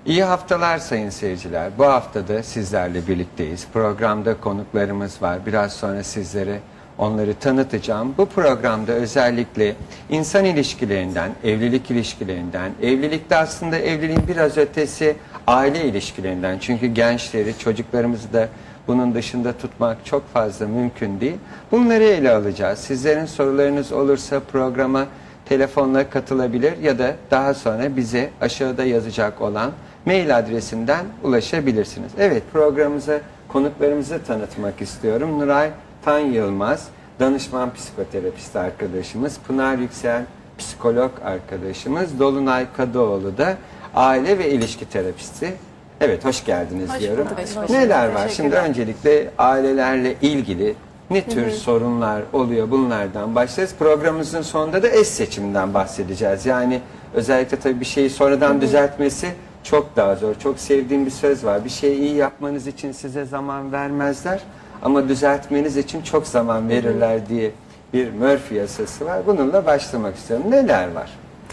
İyi haftalar sayın seyirciler. Bu haftada sizlerle birlikteyiz. Programda konuklarımız var. Biraz sonra sizlere onları tanıtacağım. Bu programda özellikle insan ilişkilerinden, evlilik ilişkilerinden, evlilikte aslında evliliğin biraz ötesi aile ilişkilerinden. Çünkü gençleri, çocuklarımızı da bunun dışında tutmak çok fazla mümkün değil. Bunları ele alacağız. Sizlerin sorularınız olursa programa telefonla katılabilir ya da daha sonra bize aşağıda yazacak olan mail adresinden ulaşabilirsiniz. Evet, programımıza konuklarımızı tanıtmak istiyorum. Nuray Tan Yılmaz, danışman psikoterapist arkadaşımız. Pınar Yüksel, psikolog arkadaşımız. Dolunay Kadıoğlu da aile ve ilişki terapisti. Evet, hoş geldiniz diyorum. Neler var? Şimdi öncelikle ailelerle ilgili ne tür sorunlar oluyor, bunlardan başlarız. Programımızın sonunda da eş seçiminden bahsedeceğiz. Yani özellikle tabii bir şeyi sonradan düzeltmesi çok daha zor. Çok sevdiğim bir söz var. Bir şeyi iyi yapmanız için size zaman vermezler ama düzeltmeniz için çok zaman verirler diye bir Murphy yasası var. Bununla başlamak istiyorum. Neler var?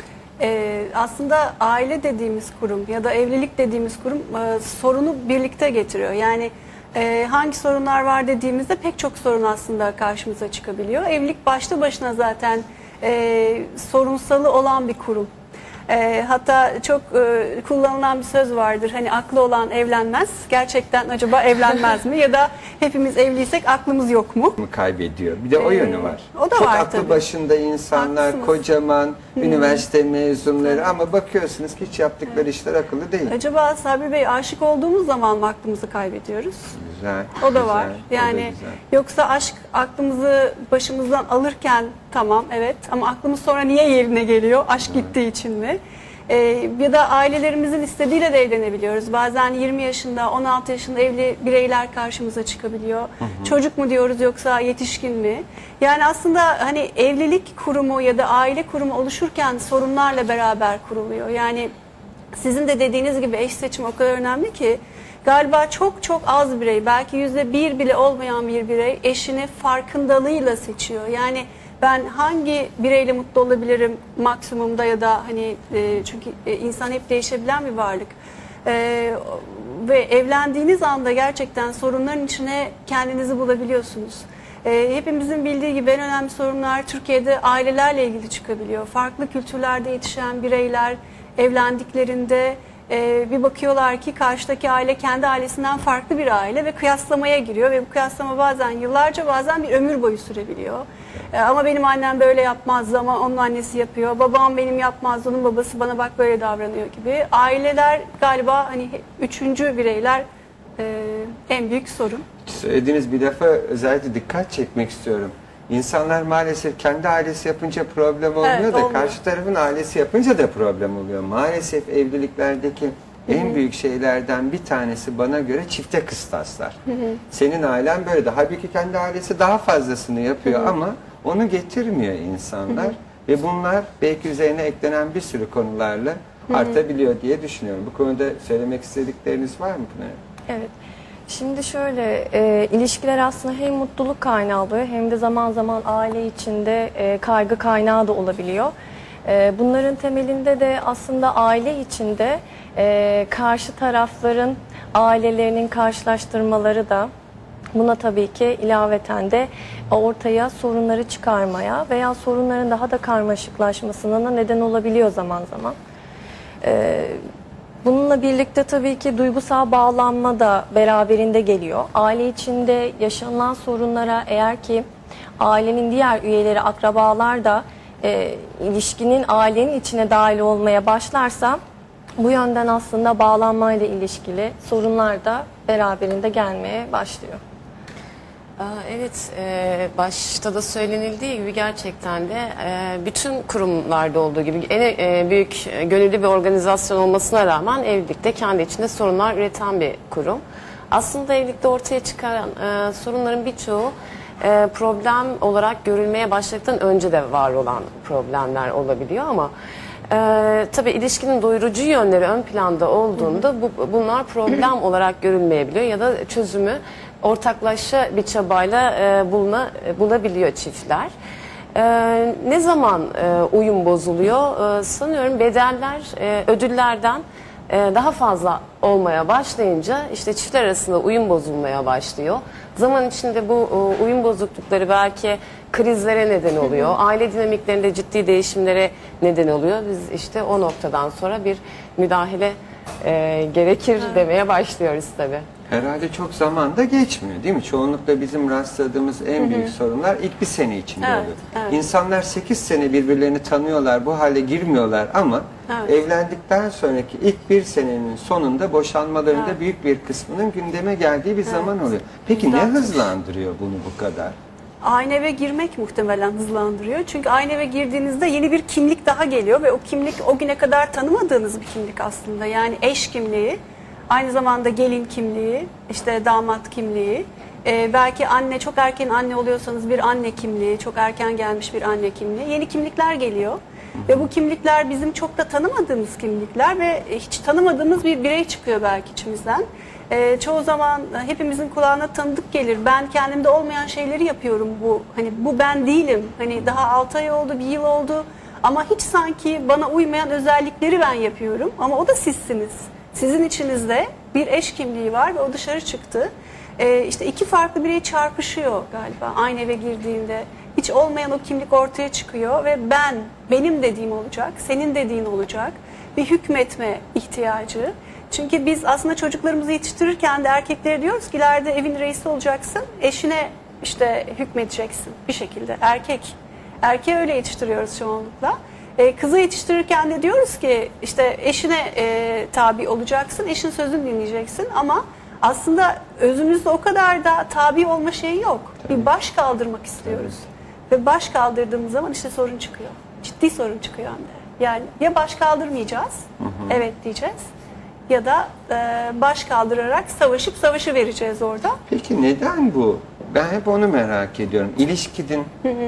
Aslında aile dediğimiz kurum ya da evlilik dediğimiz kurum sorunu birlikte getiriyor. Yani hangi sorunlar var dediğimizde pek çok sorun aslında karşımıza çıkabiliyor. Evlilik başlı başına zaten sorunsalı olan bir kurum. Hatta çok kullanılan bir söz vardır. Hani aklı olan evlenmez. Gerçekten acaba evlenmez mi? Ya da hepimiz evliysek aklımız yok mu? Kaybediyor. Bir de o yönü var. O da çok var aklı tabii. başında insanlar, Haklısınız. kocaman, üniversite mezunları ama bakıyorsunuz ki hiç yaptıkları işler akıllı değil. Acaba Sabri Bey aşık olduğumuz zaman mı aklımızı kaybediyoruz? Güzel. O da güzel, var. Yani o da güzel. yoksa aşk aklımızı başımızdan alırken tamam evet ama aklımız sonra niye yerine geliyor? Aşk gittiği için mi? Ya da ailelerimizin istediğiyle de evlenebiliyoruz. Bazen 20 yaşında, 16 yaşında evli bireyler karşımıza çıkabiliyor. Çocuk mu diyoruz yoksa yetişkin mi? Yani aslında hani evlilik kurumu ya da aile kurumu oluşurken sorunlarla beraber kuruluyor. Yani sizin de dediğiniz gibi eş seçimi o kadar önemli ki galiba çok çok az birey, belki %1 bile olmayan bir birey eşini farkındalığıyla seçiyor. Yani ben hangi bireyle mutlu olabilirim maksimumda ya da hani çünkü insan hep değişebilen bir varlık. Ve evlendiğiniz anda gerçekten sorunların içine kendinizi bulabiliyorsunuz. Hepimizin bildiği gibi en önemli sorunlar Türkiye'de ailelerle ilgili çıkabiliyor. Farklı kültürlerde yetişen bireyler evlendiklerinde bir bakıyorlar ki karşıdaki aile kendi ailesinden farklı bir aile ve kıyaslamaya giriyor ve bu kıyaslama bazen yıllarca bazen bir ömür boyu sürebiliyor. Ama benim annem böyle yapmazdı ama onun annesi yapıyor. Babam benim yapmazdı, onun babası bana bak böyle davranıyor gibi. Aileler galiba hani üçüncü bireyler en büyük sorun. Söylediğiniz bir lafa özellikle dikkat çekmek istiyorum. İnsanlar maalesef kendi ailesi yapınca problem olmuyor Evet, da olmuyor. karşı tarafın ailesi yapınca da problem oluyor. Maalesef evliliklerdeki en büyük şeylerden bir tanesi bana göre çifte kıstaslar. Senin ailen böyle de. Halbuki kendi ailesi daha fazlasını yapıyor ama onu getirmiyor insanlar. Ve bunlar belki üzerine eklenen bir sürü konularla artabiliyor diye düşünüyorum. Bu konuda söylemek istedikleriniz var mı Pınar? Evet. Şimdi şöyle, ilişkiler aslında hem mutluluk kaynağı oluyor hem de zaman zaman aile içinde kaygı kaynağı da olabiliyor. Bunların temelinde de aslında aile içinde karşı tarafların ailelerinin karşılaştırmaları da buna tabii ki ilaveten de ortaya sorunları çıkarmaya veya sorunların daha da karmaşıklaşmasına da neden olabiliyor zaman zaman. Bununla birlikte tabii ki duygusal bağlanma da beraberinde geliyor. Aile içinde yaşanılan sorunlara eğer ki ailenin diğer üyeleri, akrabalar da ilişkinin ailenin içine dahil olmaya başlarsa bu yönden aslında bağlanmayla ilişkili sorunlar da beraberinde gelmeye başlıyor. Evet, başta da söylenildiği gibi gerçekten de bütün kurumlarda olduğu gibi en büyük gönüllü bir organizasyon olmasına rağmen evlilikte kendi içinde sorunlar üreten bir kurum. Aslında evlilikte ortaya çıkan sorunların birçoğu problem olarak görülmeye başladıktan önce de var olan problemler olabiliyor ama tabii ilişkinin doyurucu yönleri ön planda olduğunda bunlar problem olarak görülmeyebiliyor ya da çözümü ortaklaşa bir çabayla bulabiliyor çiftler. Ne zaman uyum bozuluyor? Sanıyorum bedeller ödüllerden daha fazla olmaya başlayınca işte çiftler arasında uyum bozulmaya başlıyor. Zaman içinde bu uyum bozuklukları belki krizlere neden oluyor. Aile dinamiklerinde ciddi değişimlere neden oluyor. Biz işte o noktadan sonra bir müdahale gerekir demeye başlıyoruz tabii. Herhalde çok zaman da geçmiyor değil mi? Çoğunlukla bizim rastladığımız en büyük sorunlar ilk bir sene içinde Evet, oluyor. evet. İnsanlar 8 sene birbirlerini tanıyorlar, bu hale girmiyorlar ama Evet. evlendikten sonraki ilk bir senenin sonunda boşanmalarında Evet. büyük bir kısmının gündeme geldiği bir zaman oluyor. Peki ne %60. hızlandırıyor bunu bu kadar? Aynı eve girmek muhtemelen hızlandırıyor. Çünkü aynı eve girdiğinizde yeni bir kimlik daha geliyor ve o kimlik o güne kadar tanımadığınız bir kimlik aslında. Yani eş kimliği, aynı zamanda gelin kimliği, işte damat kimliği. Belki anne, çok erken anne oluyorsanız bir anne kimliği, çok erken gelmiş bir anne kimliği. Yeni kimlikler geliyor. Ve bu kimlikler bizim çok da tanımadığımız kimlikler ve hiç tanımadığımız bir birey çıkıyor belki içimizden. Çoğu zaman hepimizin kulağına tanıdık gelir. Ben kendimde olmayan şeyleri yapıyorum bu. Hani bu ben değilim. Hani daha 6 ay oldu, bir yıl oldu. Ama hiç sanki bana uymayan özellikleri ben yapıyorum. Ama o da sizsiniz. Sizin içinizde bir eş kimliği var ve o dışarı çıktı. İşte iki farklı birey çarpışıyor galiba aynı eve girdiğinde. Hiç olmayan o kimlik ortaya çıkıyor ve benim dediğim olacak, senin dediğin olacak. Bir hükmetme ihtiyacı. Çünkü biz aslında çocuklarımızı yetiştirirken de erkeklere diyoruz ki ileride evin reisi olacaksın, eşine işte hükmedeceksin bir şekilde. Erkeği öyle yetiştiriyoruz çoğunlukla. Kızı yetiştirirken de diyoruz ki işte eşine tabi olacaksın, eşin sözünü dinleyeceksin ama aslında özümüzde o kadar da tabi olma şeyi yok. Bir baş kaldırmak istiyoruz. Ve baş kaldırdığımız zaman işte sorun çıkıyor. Ciddi sorun çıkıyor hem de. Yani ya baş kaldırmayacağız, evet diyeceğiz. Ya da baş kaldırarak savaşı vereceğiz orada. Peki neden bu? Ben hep onu merak ediyorum. İlişkinin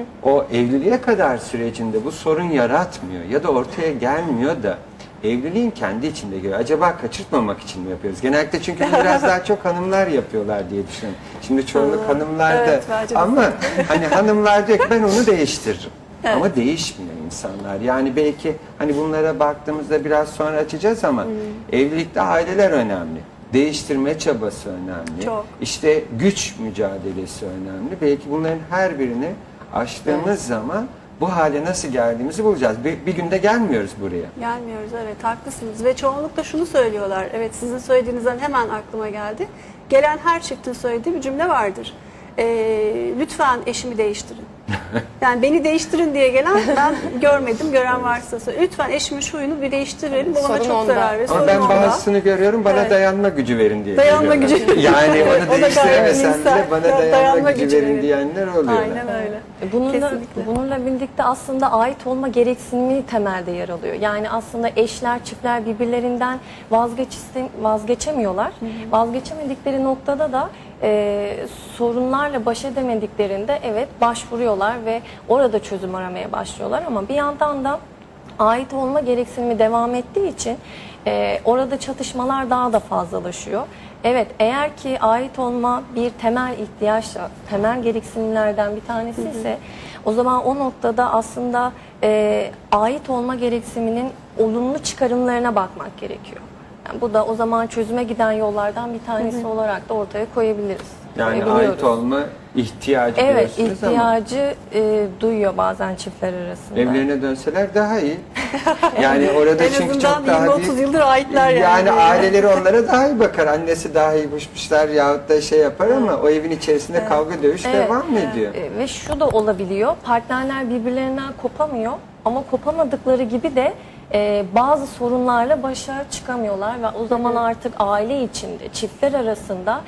o evliliğe kadar sürecinde bu sorun yaratmıyor ya da ortaya gelmiyor da evliliğin kendi içinde geliyor. Acaba kaçırtmamak için mi yapıyoruz? Genellikle çünkü bunu biraz daha çok hanımlar yapıyorlar diye düşünüyorum. Şimdi çoğunluk hanımlarda Evet, bence de. ama hani hanımlar diyor ki ben onu değiştiririm. Ama değişmiyor insanlar. Yani belki hani bunlara baktığımızda biraz sonra açacağız ama evlilikte aileler önemli. Değiştirme çabası önemli. Çok. İşte güç mücadelesi önemli. Belki bunların her birini aştığımız zaman bu hale nasıl geldiğimizi bulacağız. Bir günde gelmiyoruz buraya. Gelmiyoruz, evet haklısınız ve çoğunlukla şunu söylüyorlar. Evet, sizin söylediğinizden hemen aklıma geldi. Gelen her çiftin söylediği bir cümle vardır. Lütfen eşimi değiştirin. Yani beni değiştirin diye gelen ben görmedim, gören varsa söyle. Lütfen eşimin şu huyunu bir değiştirelim. Bu bana Sorun çok onda. zarar veriyor. Ama Sorun ben onda. bazısını görüyorum bana Evet. dayanma gücü verin diye. Dayanma geliyorlar. gücü. Yani Evet, o onu da değiştiremesen gayet bile bana insan. dayanma gücü verin verin. diyenler oluyor. Aynen öyle. Kesinlikle. Bununla birlikte aslında ait olma gereksinimi temelde yer alıyor. Yani aslında eşler, çiftler birbirlerinden vazgeçemiyorlar. Vazgeçemedikleri noktada da sorunlarla baş edemediklerinde evet başvuruyorlar ve orada çözüm aramaya başlıyorlar. Ama bir yandan da ait olma gereksinimi devam ettiği için orada çatışmalar daha da fazlalaşıyor. Evet, eğer ki ait olma bir temel ihtiyaçla, temel gereksinimlerden bir tanesi ise o zaman o noktada aslında ait olma gereksiniminin olumlu çıkarımlarına bakmak gerekiyor. Yani bu da o zaman çözüme giden yollardan bir tanesi olarak da ortaya koyabiliriz. Yani koyabiliyoruz. ait olma ihtiyacı Evet, diyorsunuz ama ihtiyacı duyuyor bazen çiftler arasında. evlerine dönseler daha iyi. Yani orada En çünkü azından çok daha 20-30 yıldır aitler yani. Yani aileleri onlara daha iyi bakar. Annesi daha iyi puşmuşlar yahut da şey yapar ama o evin içerisinde kavga dövüş devam ediyor. Ve şu da olabiliyor, partnerler birbirlerinden kopamıyor ama kopamadıkları gibi de bazı sorunlarla başa çıkamıyorlar ve o zaman artık aile içinde, çiftler arasında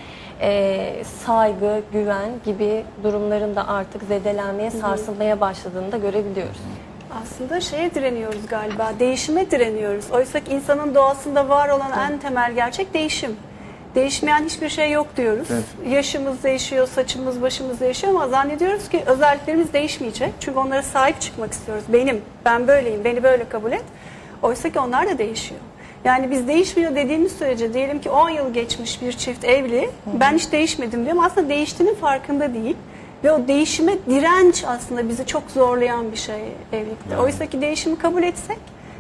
saygı, güven gibi durumların da artık zedelenmeye, sarsılmaya başladığını da görebiliyoruz. Aslında şeye direniyoruz galiba, değişime direniyoruz. Oysa ki insanın doğasında var olan en temel gerçek değişim. Değişmeyen hiçbir şey yok diyoruz. Evet. Yaşımız değişiyor, saçımız, başımız değişiyor ama zannediyoruz ki özelliklerimiz değişmeyecek. Çünkü onlara sahip çıkmak istiyoruz. Ben böyleyim, beni böyle kabul et. Oysa ki onlar da değişiyor. Yani biz değişmiyor dediğimiz sürece diyelim ki 10 yıl geçmiş bir çift evli, ben hiç değişmedim diyorum. Aslında değiştiğinin farkında değil. Ve o değişime direnç aslında bizi çok zorlayan bir şey evlilikte. Oysa ki değişimi kabul etsek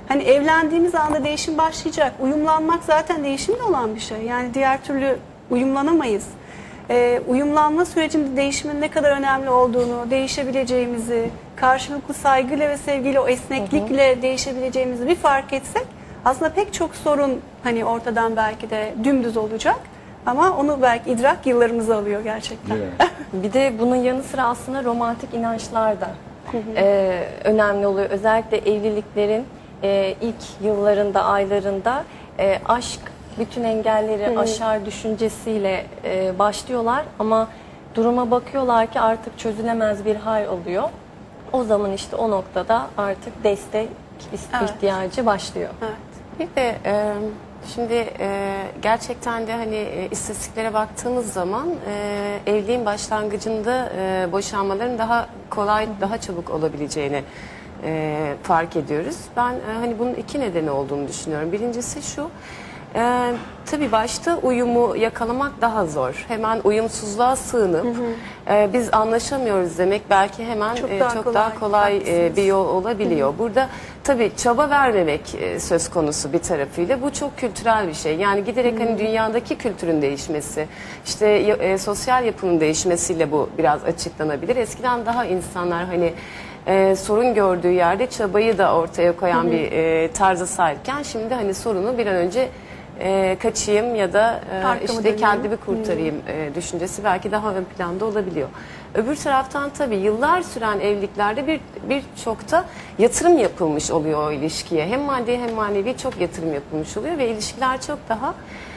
Hani evlendiğimiz anda değişim başlayacak. Uyumlanmak zaten değişimle olan bir şey. Yani diğer türlü uyumlanamayız. Uyumlanma sürecinde değişimin ne kadar önemli olduğunu, değişebileceğimizi, karşılıklı saygıyla ve sevgiyle, o esneklikle değişebileceğimizi bir fark etsek aslında pek çok sorun hani ortadan belki de dümdüz olacak. Ama onu belki idrak yıllarımızı alıyor gerçekten. Evet. Bir de bunun yanı sıra aslında romantik inançlar da önemli oluyor. Özellikle evliliklerin ilk yıllarında, aylarında aşk bütün engelleri aşar düşüncesiyle başlıyorlar. Ama duruma bakıyorlar ki artık çözülemez bir hal oluyor. O zaman işte o noktada artık destek ihtiyacı başlıyor. Evet. Bir de şimdi gerçekten de hani istatistiklere baktığımız zaman evliliğin başlangıcında boşanmaların daha kolay, daha çabuk olabileceğini fark ediyoruz. Ben hani bunun iki nedeni olduğunu düşünüyorum. Birincisi şu, tabii başta uyumu yakalamak daha zor. Hemen uyumsuzluğa sığınıp biz anlaşamıyoruz demek belki hemen çok daha kolay bir yol olabiliyor. Burada tabii çaba vermemek söz konusu bir tarafıyla. Bu çok kültürel bir şey. Yani giderek hani dünyadaki kültürün değişmesi, işte sosyal yapının değişmesiyle bu biraz açıklanabilir. Eskiden daha insanlar hani sorun gördüğü yerde çabayı da ortaya koyan bir tarza sahipken şimdi hani sorunu bir an önce kaçayım ya da işte kendimi kurtarayım düşüncesi belki daha ön planda olabiliyor. Öbür taraftan tabii yıllar süren evliliklerde birçok da yatırım yapılmış oluyor o ilişkiye. Hem maddi hem manevi çok yatırım yapılmış oluyor ve ilişkiler çok daha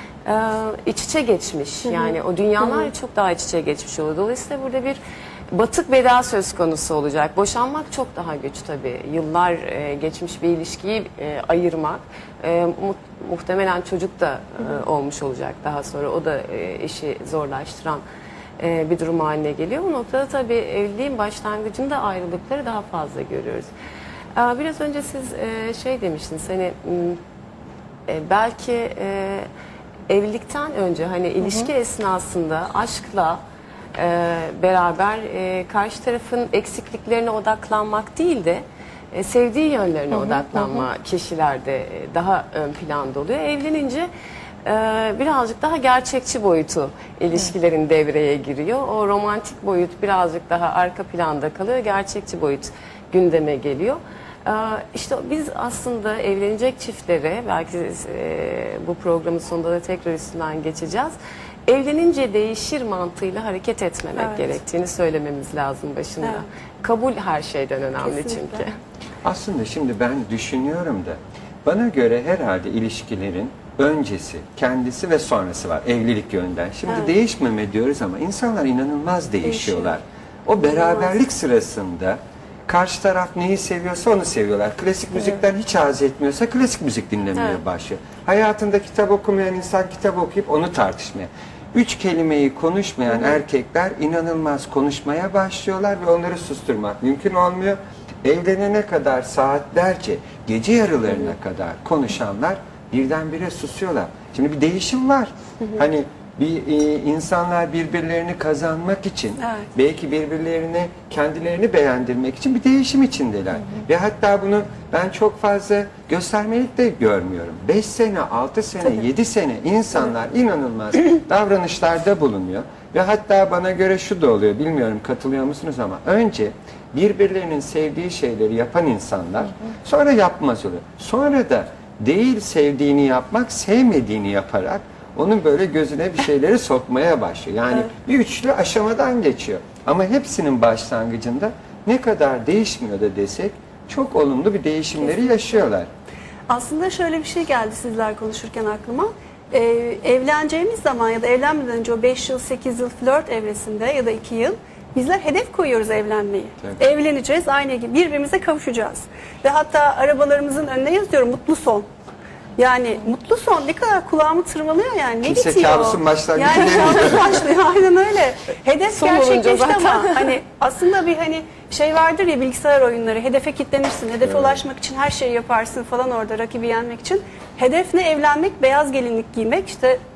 iç içe geçmiş. Yani o dünyalar çok daha iç içe geçmiş oluyor. Dolayısıyla burada bir batık veda söz konusu olacak. Boşanmak çok daha güç tabii. Yıllar geçmiş bir ilişkiyi ayırmak. Muhtemelen çocuk da olmuş olacak daha sonra. O da işi zorlaştıran bir durum haline geliyor. Bu noktada tabii evliliğin başlangıcında ayrılıkları daha fazla görüyoruz. Biraz önce siz şey demiştiniz hani belki evlilikten önce hani ilişki esnasında aşkla beraber karşı tarafın eksikliklerine odaklanmak değil de sevdiği yönlerine odaklanma kişilerde daha ön planda oluyor. Evlenince birazcık daha gerçekçi boyutu ilişkilerin devreye giriyor. O romantik boyut birazcık daha arka planda kalıyor. Gerçekçi boyut gündeme geliyor. İşte biz aslında evlenecek çiftlere belki bu programın sonunda da tekrar üstünden geçeceğiz. Evlenince değişir mantığıyla hareket etmemek gerektiğini söylememiz lazım başında. Evet. Kabul her şeyden önemli Kesinlikle. çünkü. Aslında şimdi ben düşünüyorum da bana göre herhalde ilişkilerin öncesi, kendisi ve sonrası var evlilik yönden. Şimdi değişmeme diyoruz ama insanlar inanılmaz değişiyorlar. O beraberlik sırasında karşı taraf neyi seviyorsa onu seviyorlar. Klasik müzikten hiç haz etmiyorsa klasik müzik dinlemeye başlıyor. Hayatında kitap okumayan insan kitap okuyup onu tartışmaya. 3 kelimeyi konuşmayan erkekler inanılmaz konuşmaya başlıyorlar ve onları susturmak mümkün olmuyor. Evlenene kadar saatlerce, gece yarılarına kadar konuşanlar birdenbire susuyorlar. Şimdi bir değişim var. Hani insanlar birbirlerini kazanmak için, belki birbirlerine kendilerini beğendirmek için bir değişim içindeler. Ve hatta bunu ben çok fazla göstermelik de görmüyorum. 5 sene, 6 sene, 7 sene insanlar inanılmaz davranışlarda bulunuyor. Ve hatta bana göre şu da oluyor, bilmiyorum katılıyor musunuz ama önce birbirlerinin sevdiği şeyleri yapan insanlar sonra yapmaz oluyor. Sonra da değil sevdiğini yapmak, sevmediğini yaparak onun böyle gözüne bir şeyleri sokmaya başlıyor. Yani bir üçlü aşamadan geçiyor. Ama hepsinin başlangıcında ne kadar değişmiyor da desek çok olumlu bir değişimleri yaşıyorlar. Aslında şöyle bir şey geldi sizler konuşurken aklıma. Evleneceğimiz zaman ya da evlenmeden önce o 5 yıl, 8 yıl flört evresinde ya da 2 yıl bizler hedef koyuyoruz evlenmeyi. Evet. Evleneceğiz, aynı gibi birbirimize kavuşacağız. Ve hatta arabalarımızın önüne yazıyorum mutlu son. Yani mutlu son ne kadar kulağımı tırmalıyor yani. Ne Kimse bitiyor? kabusun başlangıcı yani demiyor. kabus başlıyor aynen öyle. Hedef Son olunca gerçekleşti zaten. ama hani aslında bir hani şey vardır ya bilgisayar oyunları. Hedefe kilitlenirsin. Hedefe ulaşmak için her şeyi yaparsın falan orada rakibi yenmek için. Hedef ne? Evlenmek, beyaz gelinlik giymek, işte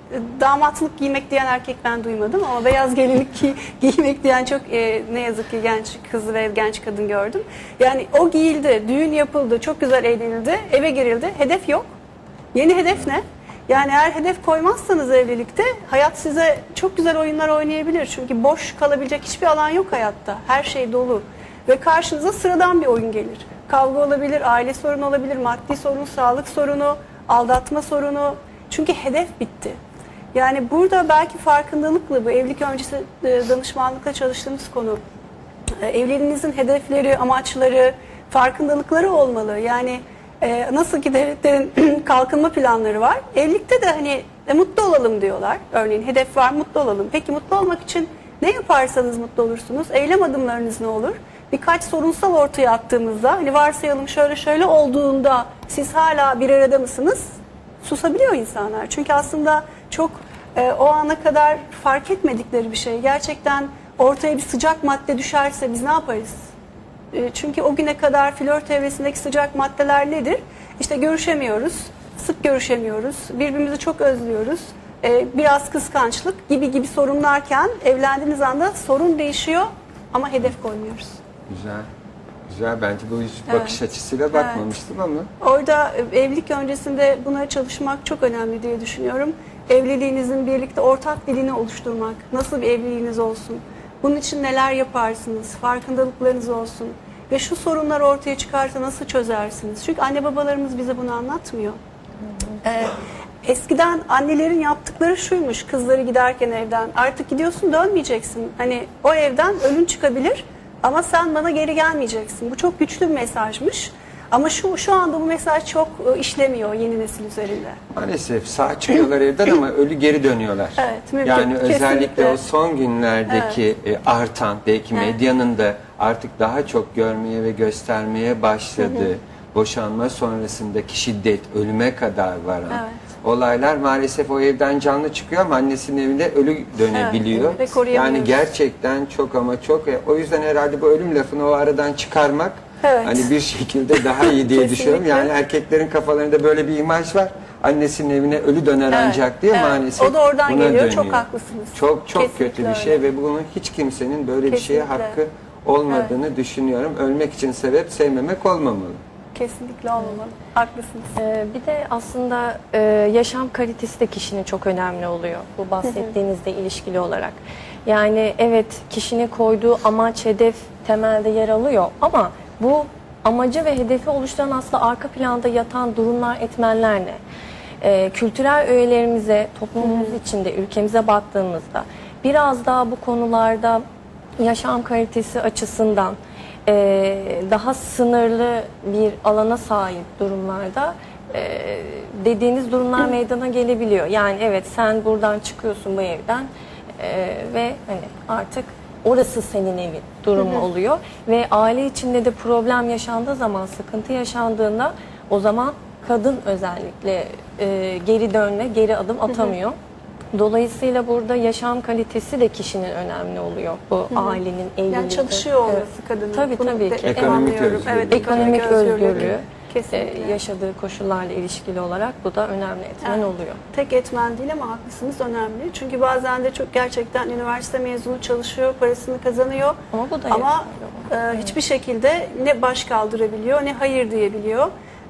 damatlık giymek diyen erkek ben duymadım ama beyaz gelinlik giymek diyen çok ne yazık ki genç kız ve genç kadın gördüm. Yani o giyildi, düğün yapıldı, çok güzel eğlenildi, eve girildi, hedef yok. Yeni hedef ne? Yani eğer hedef koymazsanız evlilikte hayat size çok güzel oyunlar oynayabilir. Çünkü boş kalabilecek hiçbir alan yok hayatta. Her şey dolu. Ve karşınıza sıradan bir oyun gelir. Kavga olabilir, aile sorunu olabilir, maddi sorun, sağlık sorunu, aldatma sorunu. Çünkü hedef bitti. Yani burada belki farkındalıkla bu evlilik öncesi danışmanlıkla çalıştığımız konu. Evliliğinizin hedefleri, amaçları, farkındalıkları olmalı. Yani nasıl ki devletlerin kalkınma planları var. Evlilikte de hani mutlu olalım diyorlar. Örneğin hedef var, mutlu olalım. Peki mutlu olmak için ne yaparsanız mutlu olursunuz? Eylem adımlarınız ne olur? Birkaç sorunsal ortaya attığımızda, hani varsayalım şöyle şöyle olduğunda siz hala bir arada mısınız? Susabiliyor insanlar. Çünkü aslında çok o ana kadar fark etmedikleri bir şey. Gerçekten ortaya bir sıcak madde düşerse biz ne yaparız? Çünkü o güne kadar flört evresindeki sıcak maddeler nedir? İşte görüşemiyoruz, sık görüşemiyoruz, birbirimizi çok özlüyoruz, biraz kıskançlık gibi sorunlarken evlendiğiniz anda sorun değişiyor ama hedef koymuyoruz. Güzel. Güzel. Bence bu bakış açısıyla bakmamıştım ama. Orada evlilik öncesinde buna çalışmak çok önemli diye düşünüyorum. Evliliğinizin birlikte ortak dilini oluşturmak, nasıl bir evliliğiniz olsun, bunun için neler yaparsınız, farkındalıklarınız olsun ve şu sorunlar ortaya çıkarsa nasıl çözersiniz? Çünkü anne babalarımız bize bunu anlatmıyor. Eskiden annelerin yaptıkları şuymuş, kızları giderken evden, artık gidiyorsun dönmeyeceksin. Hani o evden ölün çıkabilir ama sen bana geri gelmeyeceksin. Bu çok güçlü bir mesajmış. Ama şu anda bu mesaj çok işlemiyor yeni nesil üzerinde. Maalesef sağ çıkıyorlar evden ama ölü geri dönüyorlar. Evet, mümkün. Yani özellikle Kesinlikle. o son günlerdeki artan, belki medyanın da artık daha çok görmeye ve göstermeye başladığı boşanma sonrasındaki şiddet, ölüme kadar varan olaylar maalesef o evden canlı çıkıyor ama annesinin evinde ölü dönebiliyor. Ve koruyamıyoruz. Yani gerçekten çok ama çok. O yüzden herhalde bu ölüm lafını o aradan çıkarmak hani bir şekilde daha iyi diye düşünüyorum. Yani erkeklerin kafalarında böyle bir imaj var. Annesinin evine ölü döner ancak diye maalesef o da oradan buna geliyor. dönüyor. Çok haklısınız. Çok Kesinlikle kötü bir öyle. şey ve bunun hiç kimsenin böyle bir şeye hakkı olmadığını düşünüyorum. Ölmek için sebep sevmemek olmamalı. Kesinlikle olmamalı. Haklısınız. Bir de aslında yaşam kalitesi de kişinin çok önemli oluyor. Bu bahsettiğinizde ilişkili olarak. Yani evet, kişinin koyduğu amaç, hedef temelde yer alıyor ama bu amacı ve hedefi oluşturan aslında arka planda yatan durumlar, etmenler ne? Kültürel öğelerimize, toplumumuz içinde, ülkemize baktığımızda biraz daha bu konularda yaşam kalitesi açısından daha sınırlı bir alana sahip durumlarda dediğiniz durumlar meydana gelebiliyor. Yani evet, sen buradan çıkıyorsun bu evden ve hani artık orası senin evin durumu oluyor ve aile içinde de problem yaşandığı zaman, sıkıntı yaşandığında o zaman kadın özellikle geri dönme, geri adım atamıyor. Dolayısıyla burada yaşam kalitesi de kişinin önemli oluyor. Bu ailenin, evliliğin. Yani çalışıyor olması kadının. Tabii Bunu tabii ki. Ekonomik özgürlük. Evet, Ekonomik özgürlüğü, kesinlikle. yaşadığı koşullarla ilişkili olarak bu da önemli etmen oluyor. Tek etmen değil ama haklısınız, önemli. Çünkü bazen de çok gerçekten üniversite mezunu çalışıyor, parasını kazanıyor. Ama bu da hiçbir şekilde ne baş kaldırabiliyor ne hayır diyebiliyor.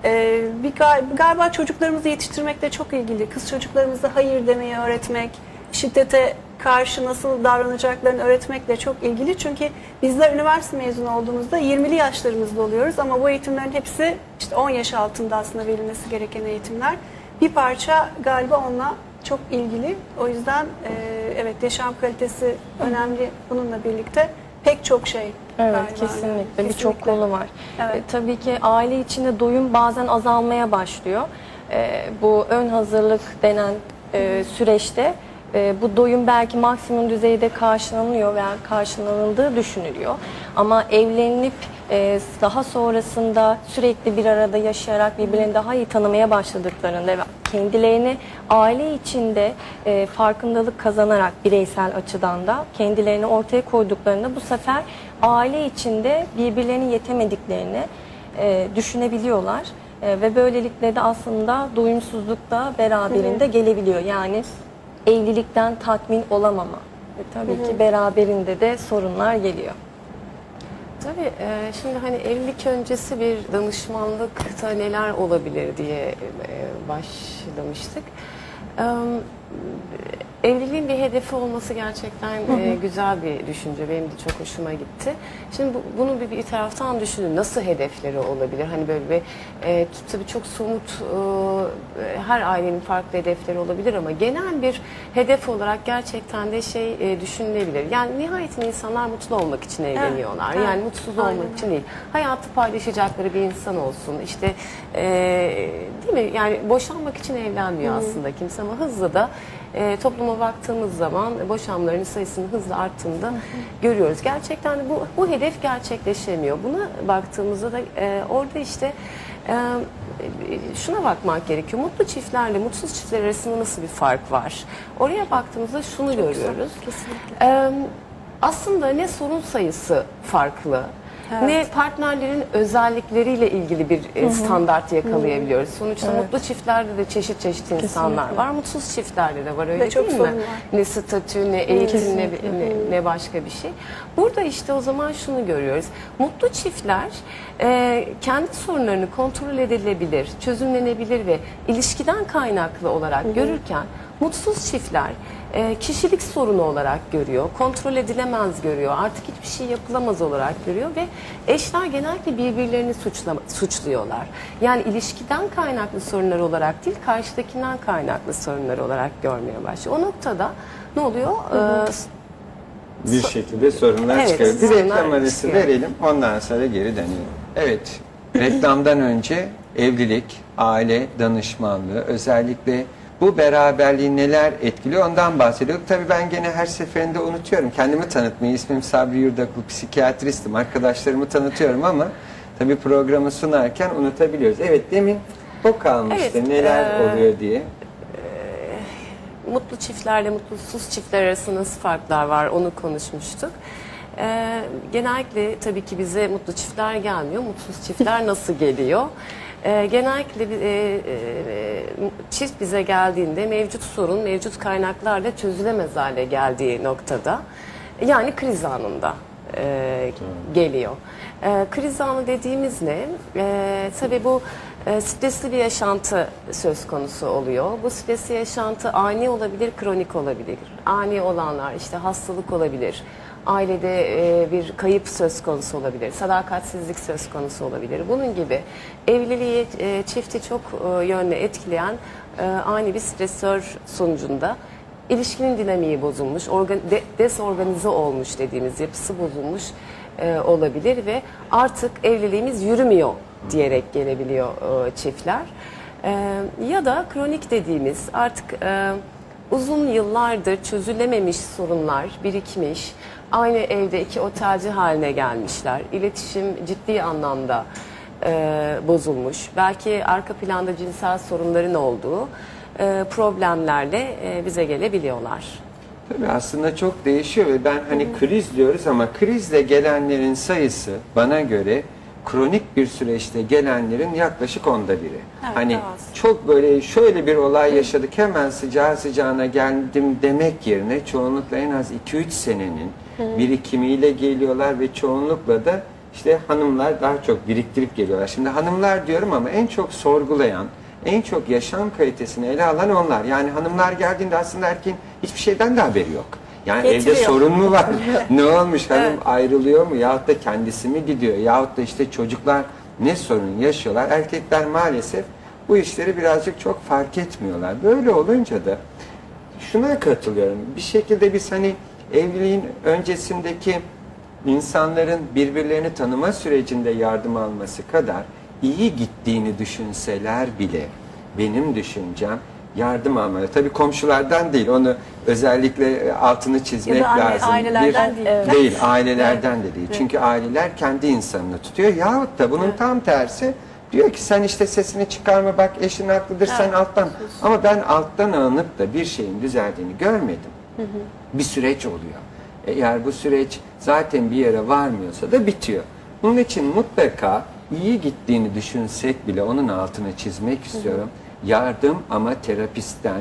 Galiba çocuklarımızı yetiştirmekle çok ilgili. Kız çocuklarımıza hayır demeyi öğretmek, şiddete karşı nasıl davranacaklarını öğretmekle çok ilgili. Çünkü bizler üniversite mezunu olduğumuzda 20'li yaşlarımızda oluyoruz ama bu eğitimlerin hepsi işte 10 yaş altında aslında verilmesi gereken eğitimler. Bir parça galiba onunla çok ilgili. O yüzden evet, yaşam kalitesi önemli bununla birlikte. Pek çok şey. Evet, galiba. kesinlikle. Birçok konu var. Evet. Tabii ki aile içinde doyum bazen azalmaya başlıyor. Bu ön hazırlık denen süreçte bu doyum belki maksimum düzeyde karşılanıyor veya karşılanıldığı düşünülüyor. Ama evlenip daha sonrasında sürekli bir arada yaşayarak birbirlerini daha iyi tanımaya başladıklarında ve kendilerini aile içinde farkındalık kazanarak bireysel açıdan da kendilerini ortaya koyduklarında bu sefer aile içinde birbirlerine yetemediklerini düşünebiliyorlar. Ve böylelikle de aslında doyumsuzluk da beraberinde gelebiliyor. Yani evlilikten tatmin olamama. Tabii ki beraberinde de sorunlar geliyor. Tabii şimdi hani evlilik öncesi bir danışmanlıkta neler olabilir diye başlamıştık. Evliliğin bir hedefi olması gerçekten güzel bir düşünce. Benim de çok hoşuma gitti. Şimdi bunu bir taraftan düşünün. Nasıl hedefleri olabilir? Hani böyle bir tabii çok somut her ailenin farklı hedefleri olabilir ama genel bir hedef olarak gerçekten de düşünülebilir. Yani nihayetinde insanlar mutlu olmak için evleniyorlar. Evet. Yani mutsuz olmak için değil. Hayatı paylaşacakları bir insan olsun. İşte değil mi? Yani boşanmak için evlenmiyor aslında kimse ama hızlı da topluma baktığımız zaman boşanmaların sayısının hızla arttığını da görüyoruz. Gerçekten de bu hedef gerçekleşemiyor. Buna baktığımızda da orada işte şuna bakmak gerekiyor. Mutlu çiftlerle mutsuz çiftler arasında nasıl bir fark var? Oraya baktığımızda şunu görüyoruz. Aslında ne sorun sayısı farklı, ne partnerlerin özellikleriyle ilgili bir standart yakalayabiliyoruz. Sonuçta mutlu çiftlerde de çeşit çeşit insanlar var. Mutsuz çiftlerde de var, öyle değil mi? Ne statü, ne eğitim, ne başka bir şey. Burada işte o zaman şunu görüyoruz. Mutlu çiftler kendi sorunlarını kontrol edilebilir, çözümlenebilir ve ilişkiden kaynaklı olarak görürken mutsuz çiftler kişilik sorunu olarak görüyor, kontrol edilemez görüyor, artık hiçbir şey yapılamaz olarak görüyor ve eşler genellikle birbirlerini suçluyorlar. Yani ilişkiden kaynaklı sorunlar olarak değil, karşıdakinden kaynaklı sorunlar olarak görmeye başlıyor. O noktada ne oluyor? Bir şekilde sorunlar çıkıyor. Bir sorunlar reklam arası çıkıyor. verelim, ondan sonra geri dönelim. Evet, reklamdan önce evlilik, aile danışmanlığı, özellikle bu beraberliği neler etkiliyor ondan bahsediyorduk. Tabii ben gene her seferinde unutuyorum. Kendimi tanıtmayı, ismim Sabri Yurdakul, psikiyatristim. Arkadaşlarımı tanıtıyorum ama tabii programı sunarken unutabiliyoruz. Evet, demin o kalmıştı. Neler oluyor diye. Mutlu çiftlerle mutsuz çiftler arasında nasıl farklar var onu konuşmuştuk. Genellikle tabii ki bize mutlu çiftler gelmiyor. Mutsuz çiftler nasıl geliyor? Genellikle çift bize geldiğinde mevcut sorun, mevcut kaynaklarla çözülemez hale geldiği noktada, yani kriz anında geliyor. Kriz anı dediğimiz ne? Tabii bu stresli bir yaşantı söz konusu oluyor. Bu stresli yaşantı ani olabilir, kronik olabilir. Ani olanlar işte hastalık olabilir. Ailede bir kayıp söz konusu olabilir, sadakatsizlik söz konusu olabilir. Bunun gibi evliliği, çifti çok yönlü etkileyen ani bir stresör sonucunda ilişkinin dinamiği bozulmuş, desorganize olmuş dediğimiz yapısı bozulmuş olabilir ve artık evliliğimiz yürümüyor diyerek gelebiliyor çiftler. Ya da kronik dediğimiz artık uzun yıllardır çözülememiş sorunlar birikmiş, aynı evde iki otelci haline gelmişler, iletişim ciddi anlamda bozulmuş, belki arka planda cinsel sorunların olduğu problemlerle bize gelebiliyorlar. Tabii aslında çok değişiyor ve ben hani kriz diyoruz ama krizle gelenlerin sayısı bana göre kronik bir süreçte gelenlerin yaklaşık 10'da biri. Evet, hani az. çok böyle şöyle bir olay yaşadık hemen sıcağı sıcağına geldim demek yerine çoğunlukla en az 2-3 senenin birikimiyle geliyorlar ve çoğunlukla da işte hanımlar daha çok biriktirip geliyorlar. Şimdi hanımlar diyorum ama en çok sorgulayan, en çok yaşam kalitesini ele alan onlar. Yani hanımlar geldiğinde aslında erkeğin hiçbir şeyden de haberi yok. Yani evde sorun mu var? Ne olmuş? Hanım ayrılıyor mu? Yahut da kendisi mi gidiyor? Yahut da işte çocuklar ne sorun yaşıyorlar? Erkekler maalesef bu işleri birazcık çok fark etmiyorlar. Böyle olunca da şuna katılıyorum. Bir şekilde biz hani evliliğin öncesindeki insanların birbirlerini tanıma sürecinde yardım alması kadar iyi gittiğini düşünseler bile benim düşüncem yardım almalı. Tabii komşulardan değil, onu özellikle altını çizmek lazım. Ailelerden değil, ailelerden de değil. Çünkü aileler kendi insanını tutuyor. Yahut da bunun tam tersi diyor ki sen işte sesini çıkarma, bak eşin haklıdır, sen alttan. Ama ben alttan alınıp da bir şeyin düzeldiğini görmedim. Bir süreç oluyor. Eğer bu süreç zaten bir yere varmıyorsa da bitiyor. Bunun için mutlaka iyi gittiğini düşünsek bile onun altını çizmek istiyorum. Yardım ama terapistten,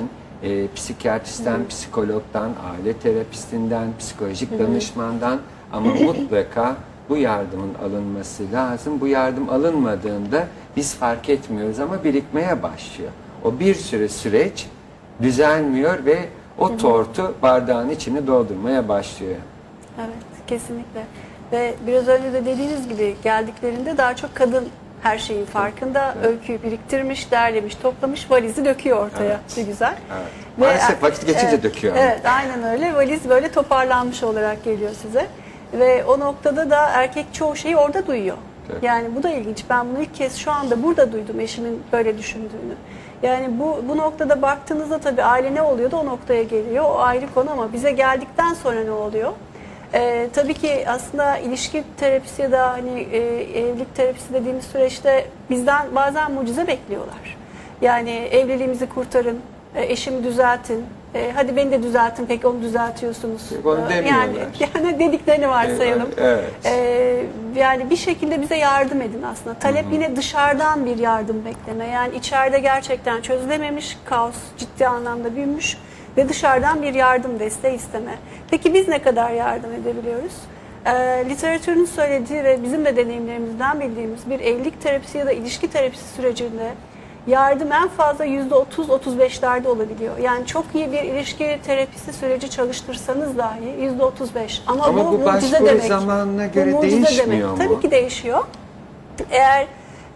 psikiyatristten, psikologdan, aile terapistinden, psikolojik danışmandan, ama mutlaka bu yardımın alınması lazım. Bu yardım alınmadığında biz fark etmiyoruz ama birikmeye başlıyor. O bir süre süreç düzelmiyor ve o tortu bardağın içini doldurmaya başlıyor. Evet, kesinlikle. Ve biraz önce de dediğiniz gibi geldiklerinde daha çok kadın her şeyin farkında. Öyküyü biriktirmiş, derlemiş, toplamış, valizi döküyor ortaya. Bir güzel. Evet. Ve, Maalesef vakit geçince döküyor. Evet, aynen öyle. Valiz böyle toparlanmış olarak geliyor size. Ve o noktada da erkek çoğu şeyi orada duyuyor. Evet. Yani bu da ilginç. Ben bunu ilk kez şu anda burada duydum eşimin böyle düşündüğünü. Yani bu noktada baktığınızda tabii aile ne oluyordu o noktaya geliyor. O ayrı konu ama bize geldikten sonra ne oluyor? Tabii ki aslında ilişki terapisi ya da hani evlilik terapisi dediğimiz süreçte bizden bazen mucize bekliyorlar. Yani evliliğimizi kurtarın, eşimi düzeltin, hadi beni de düzeltin, peki onu düzeltiyorsunuz. Onu demiyorlar. Yani dediklerini varsayalım. Evet. Yani bir şekilde bize yardım edin aslında. Talep yine dışarıdan bir yardım bekleme. Yani içeride gerçekten çözülememiş, kaos ciddi anlamda büyümüş ve dışarıdan bir yardım desteği isteme. Peki biz ne kadar yardım edebiliyoruz? Literatürün söylediği ve bizim de deneyimlerimizden bildiğimiz bir evlilik terapisi ya da ilişki terapisi sürecinde yardım en fazla %30-35'lerde olabiliyor. Yani çok iyi bir ilişki terapisi süreci çalıştırsanız dahi %35. Ama bu mucize başvuru demek. zamanına göre Bu mucize değişmiyor demek. mu? Tabii ki değişiyor. Eğer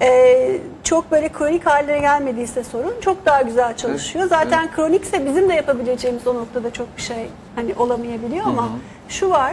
çok böyle kronik haline gelmediyse sorun çok daha güzel çalışıyor. Zaten kronikse bizim de yapabileceğimiz o noktada çok bir şey hani olamayabiliyor ama şu var.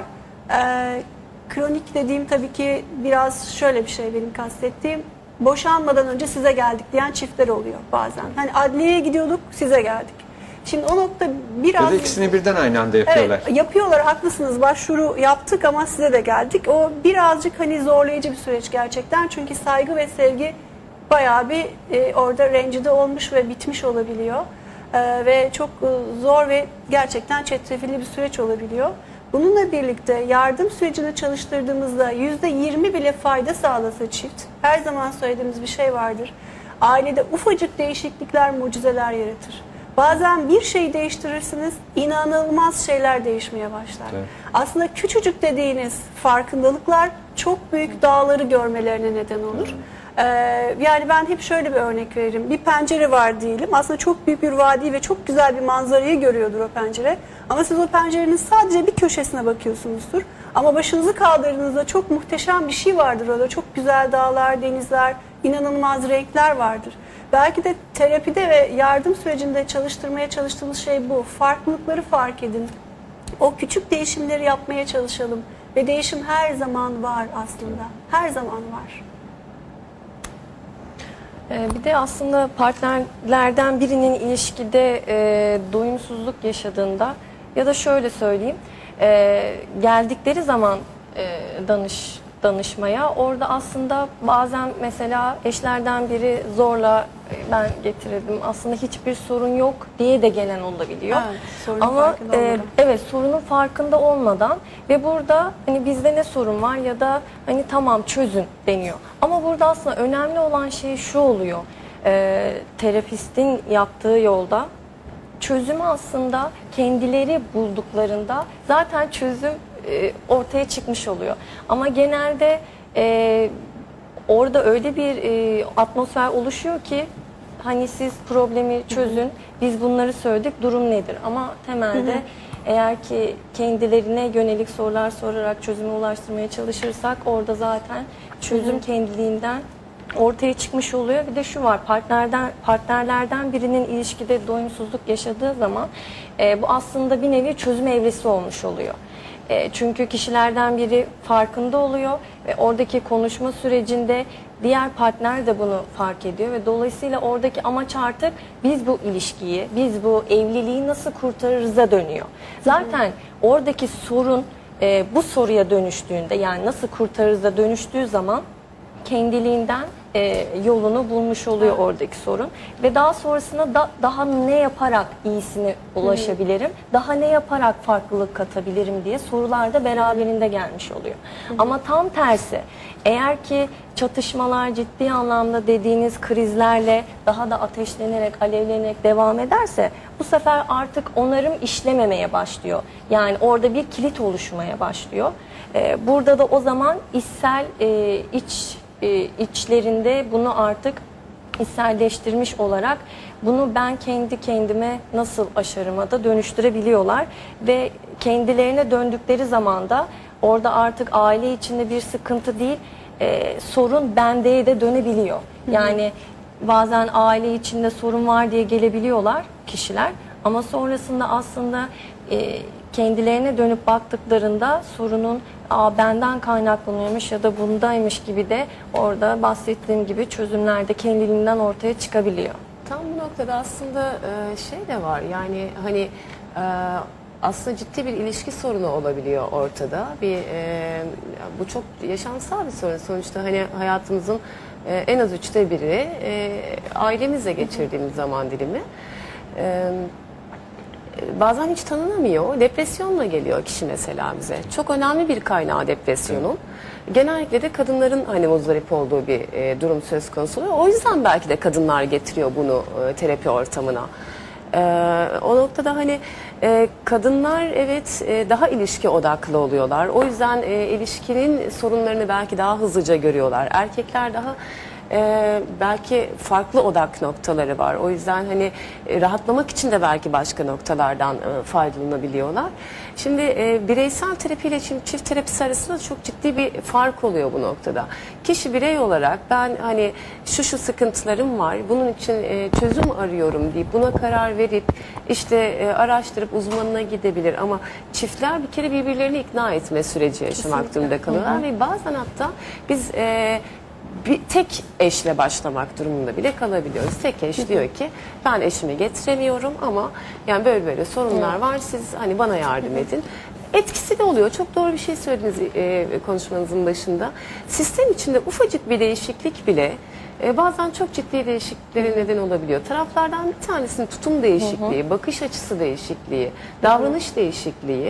Kronik dediğim tabii ki biraz şöyle bir şey benim kastettiğim. Boşanmadan önce size geldik diyen çiftler oluyor bazen. Hani adliyeye gidiyorduk, size geldik. Şimdi o nokta biraz... Ya da ikisini birden aynı anda yapıyorlar. Evet, yapıyorlar, haklısınız. Başvuru yaptık ama size de geldik. O birazcık hani zorlayıcı bir süreç gerçekten. Çünkü saygı ve sevgi bayağı bir orada rencide olmuş ve bitmiş olabiliyor. Ve çok zor ve gerçekten çetrefilli bir süreç olabiliyor. Bununla birlikte yardım sürecini çalıştırdığımızda %20 bile fayda sağlasa çift, her zaman söylediğimiz bir şey vardır. Ailede ufacık değişiklikler mucizeler yaratır. Bazen bir şeyi değiştirirsiniz, inanılmaz şeyler değişmeye başlar. Evet. Aslında küçücük dediğiniz farkındalıklar çok büyük dağları görmelerine neden olur. Yani ben hep şöyle bir örnek veririm. Bir pencere var diyelim. Aslında çok büyük bir vadi ve çok güzel bir manzarayı görüyordur o pencere. Ama siz o pencerenin sadece bir köşesine bakıyorsunuzdur. Ama başınızı kaldırdığınızda çok muhteşem bir şey vardır orada. Çok güzel dağlar, denizler, inanılmaz renkler vardır. Belki de terapide ve yardım sürecinde çalıştırmaya çalıştığımız şey bu. Farklılıkları fark edin. O küçük değişimleri yapmaya çalışalım. Ve değişim her zaman var aslında. Her zaman var. Bir de aslında partnerlerden birinin ilişkide doyumsuzluk yaşadığında ya da şöyle söyleyeyim, geldikleri zaman danışmaya orada aslında bazen mesela eşlerden biri zorla ben getirdim aslında hiçbir sorun yok diye de gelen olabiliyor. Evet, sorunun ama farkında olmadan. evet sorunun farkında olmadan ve burada hani bizde ne sorun var ya da hani tamam çözün deniyor. Ama burada aslında önemli olan şey şu oluyor. Terapistin yaptığı yolda çözümü aslında kendileri bulduklarında zaten çözüm ortaya çıkmış oluyor. Ama genelde orada öyle bir atmosfer oluşuyor ki hani siz problemi çözün, biz bunları söyledik, durum nedir? Ama temelde eğer ki kendilerine yönelik sorular sorarak çözüme ulaştırmaya çalışırsak orada zaten çözüm kendiliğinden ortaya çıkmış oluyor. Bir de şu var, partnerlerden birinin ilişkide doyumsuzluk yaşadığı zaman bu aslında bir nevi çözüm evresi olmuş oluyor. Çünkü kişilerden biri farkında oluyor ve oradaki konuşma sürecinde diğer partner de bunu fark ediyor ve dolayısıyla oradaki amaç artık biz bu ilişkiyi, biz bu evliliği nasıl kurtarırız'a dönüyor. Zaten oradaki sorun bu soruya dönüştüğünde yani nasıl kurtarırız'a dönüştüğü zaman kendiliğinden yolunu bulmuş oluyor oradaki sorun. Ve daha sonrasında daha ne yaparak iyisine ulaşabilirim, daha ne yaparak farklılık katabilirim diye sorular da beraberinde gelmiş oluyor. Ama tam tersi, eğer ki çatışmalar ciddi anlamda dediğiniz krizlerle daha da ateşlenerek, alevlenerek devam ederse bu sefer artık onarım işlememeye başlıyor. Yani orada bir kilit oluşmaya başlıyor. Burada da o zaman içlerinde bunu artık içselleştirmiş olarak bunu ben kendi kendime nasıl aşarıma da dönüştürebiliyorlar ve kendilerine döndükleri zaman da orada artık aile içinde bir sıkıntı değil, sorun bendeye de dönebiliyor. Yani bazen aile içinde sorun var diye gelebiliyorlar kişiler ama sonrasında aslında kendilerine dönüp baktıklarında sorunun benden kaynaklanıyormuş ya da bundaymış gibi de orada bahsettiğim gibi çözümler de kendiliğinden ortaya çıkabiliyor. Tam bu noktada aslında şey de var, yani hani aslında ciddi bir ilişki sorunu olabiliyor ortada. Bu çok yaşamsal bir sorun. Sonuçta hani hayatımızın en az 1/3 ailemizle geçirdiğimiz zaman dilimi. Bazen hiç tanınamıyor. Depresyonla geliyor kişi mesela bize. Çok önemli bir kaynağı depresyonun. Genellikle de kadınların hani muzdarip olduğu bir durum söz konusu oluyor. O yüzden belki de kadınlar getiriyor bunu terapi ortamına. O noktada hani kadınlar evet daha ilişki odaklı oluyorlar. O yüzden ilişkinin sorunlarını belki daha hızlıca görüyorlar. Erkekler daha belki farklı odak noktaları var. O yüzden hani rahatlamak için de belki başka noktalardan faydalanabiliyorlar. Şimdi bireysel terapiyle çift terapisi arasında çok ciddi bir fark oluyor bu noktada. Kişi birey olarak ben hani şu sıkıntılarım var, bunun için çözüm arıyorum deyip buna karar verip işte araştırıp uzmanına gidebilir ama çiftler bir kere birbirlerini ikna etme süreci yaşamak durumunda kalıyorlar ve bazen hatta biz bir tek eşle başlamak durumunda bile kalabiliyoruz. Tek eş diyor ki ben eşimi getiremiyorum ama yani böyle sorunlar var, siz hani bana yardım edin. Etkisi de oluyor. Çok doğru bir şey söylediniz konuşmanızın başında. Sistem içinde ufacık bir değişiklik bile bazen çok ciddi değişikliklere neden olabiliyor. Taraflardan bir tanesinin tutum değişikliği, bakış açısı değişikliği, davranış değişikliği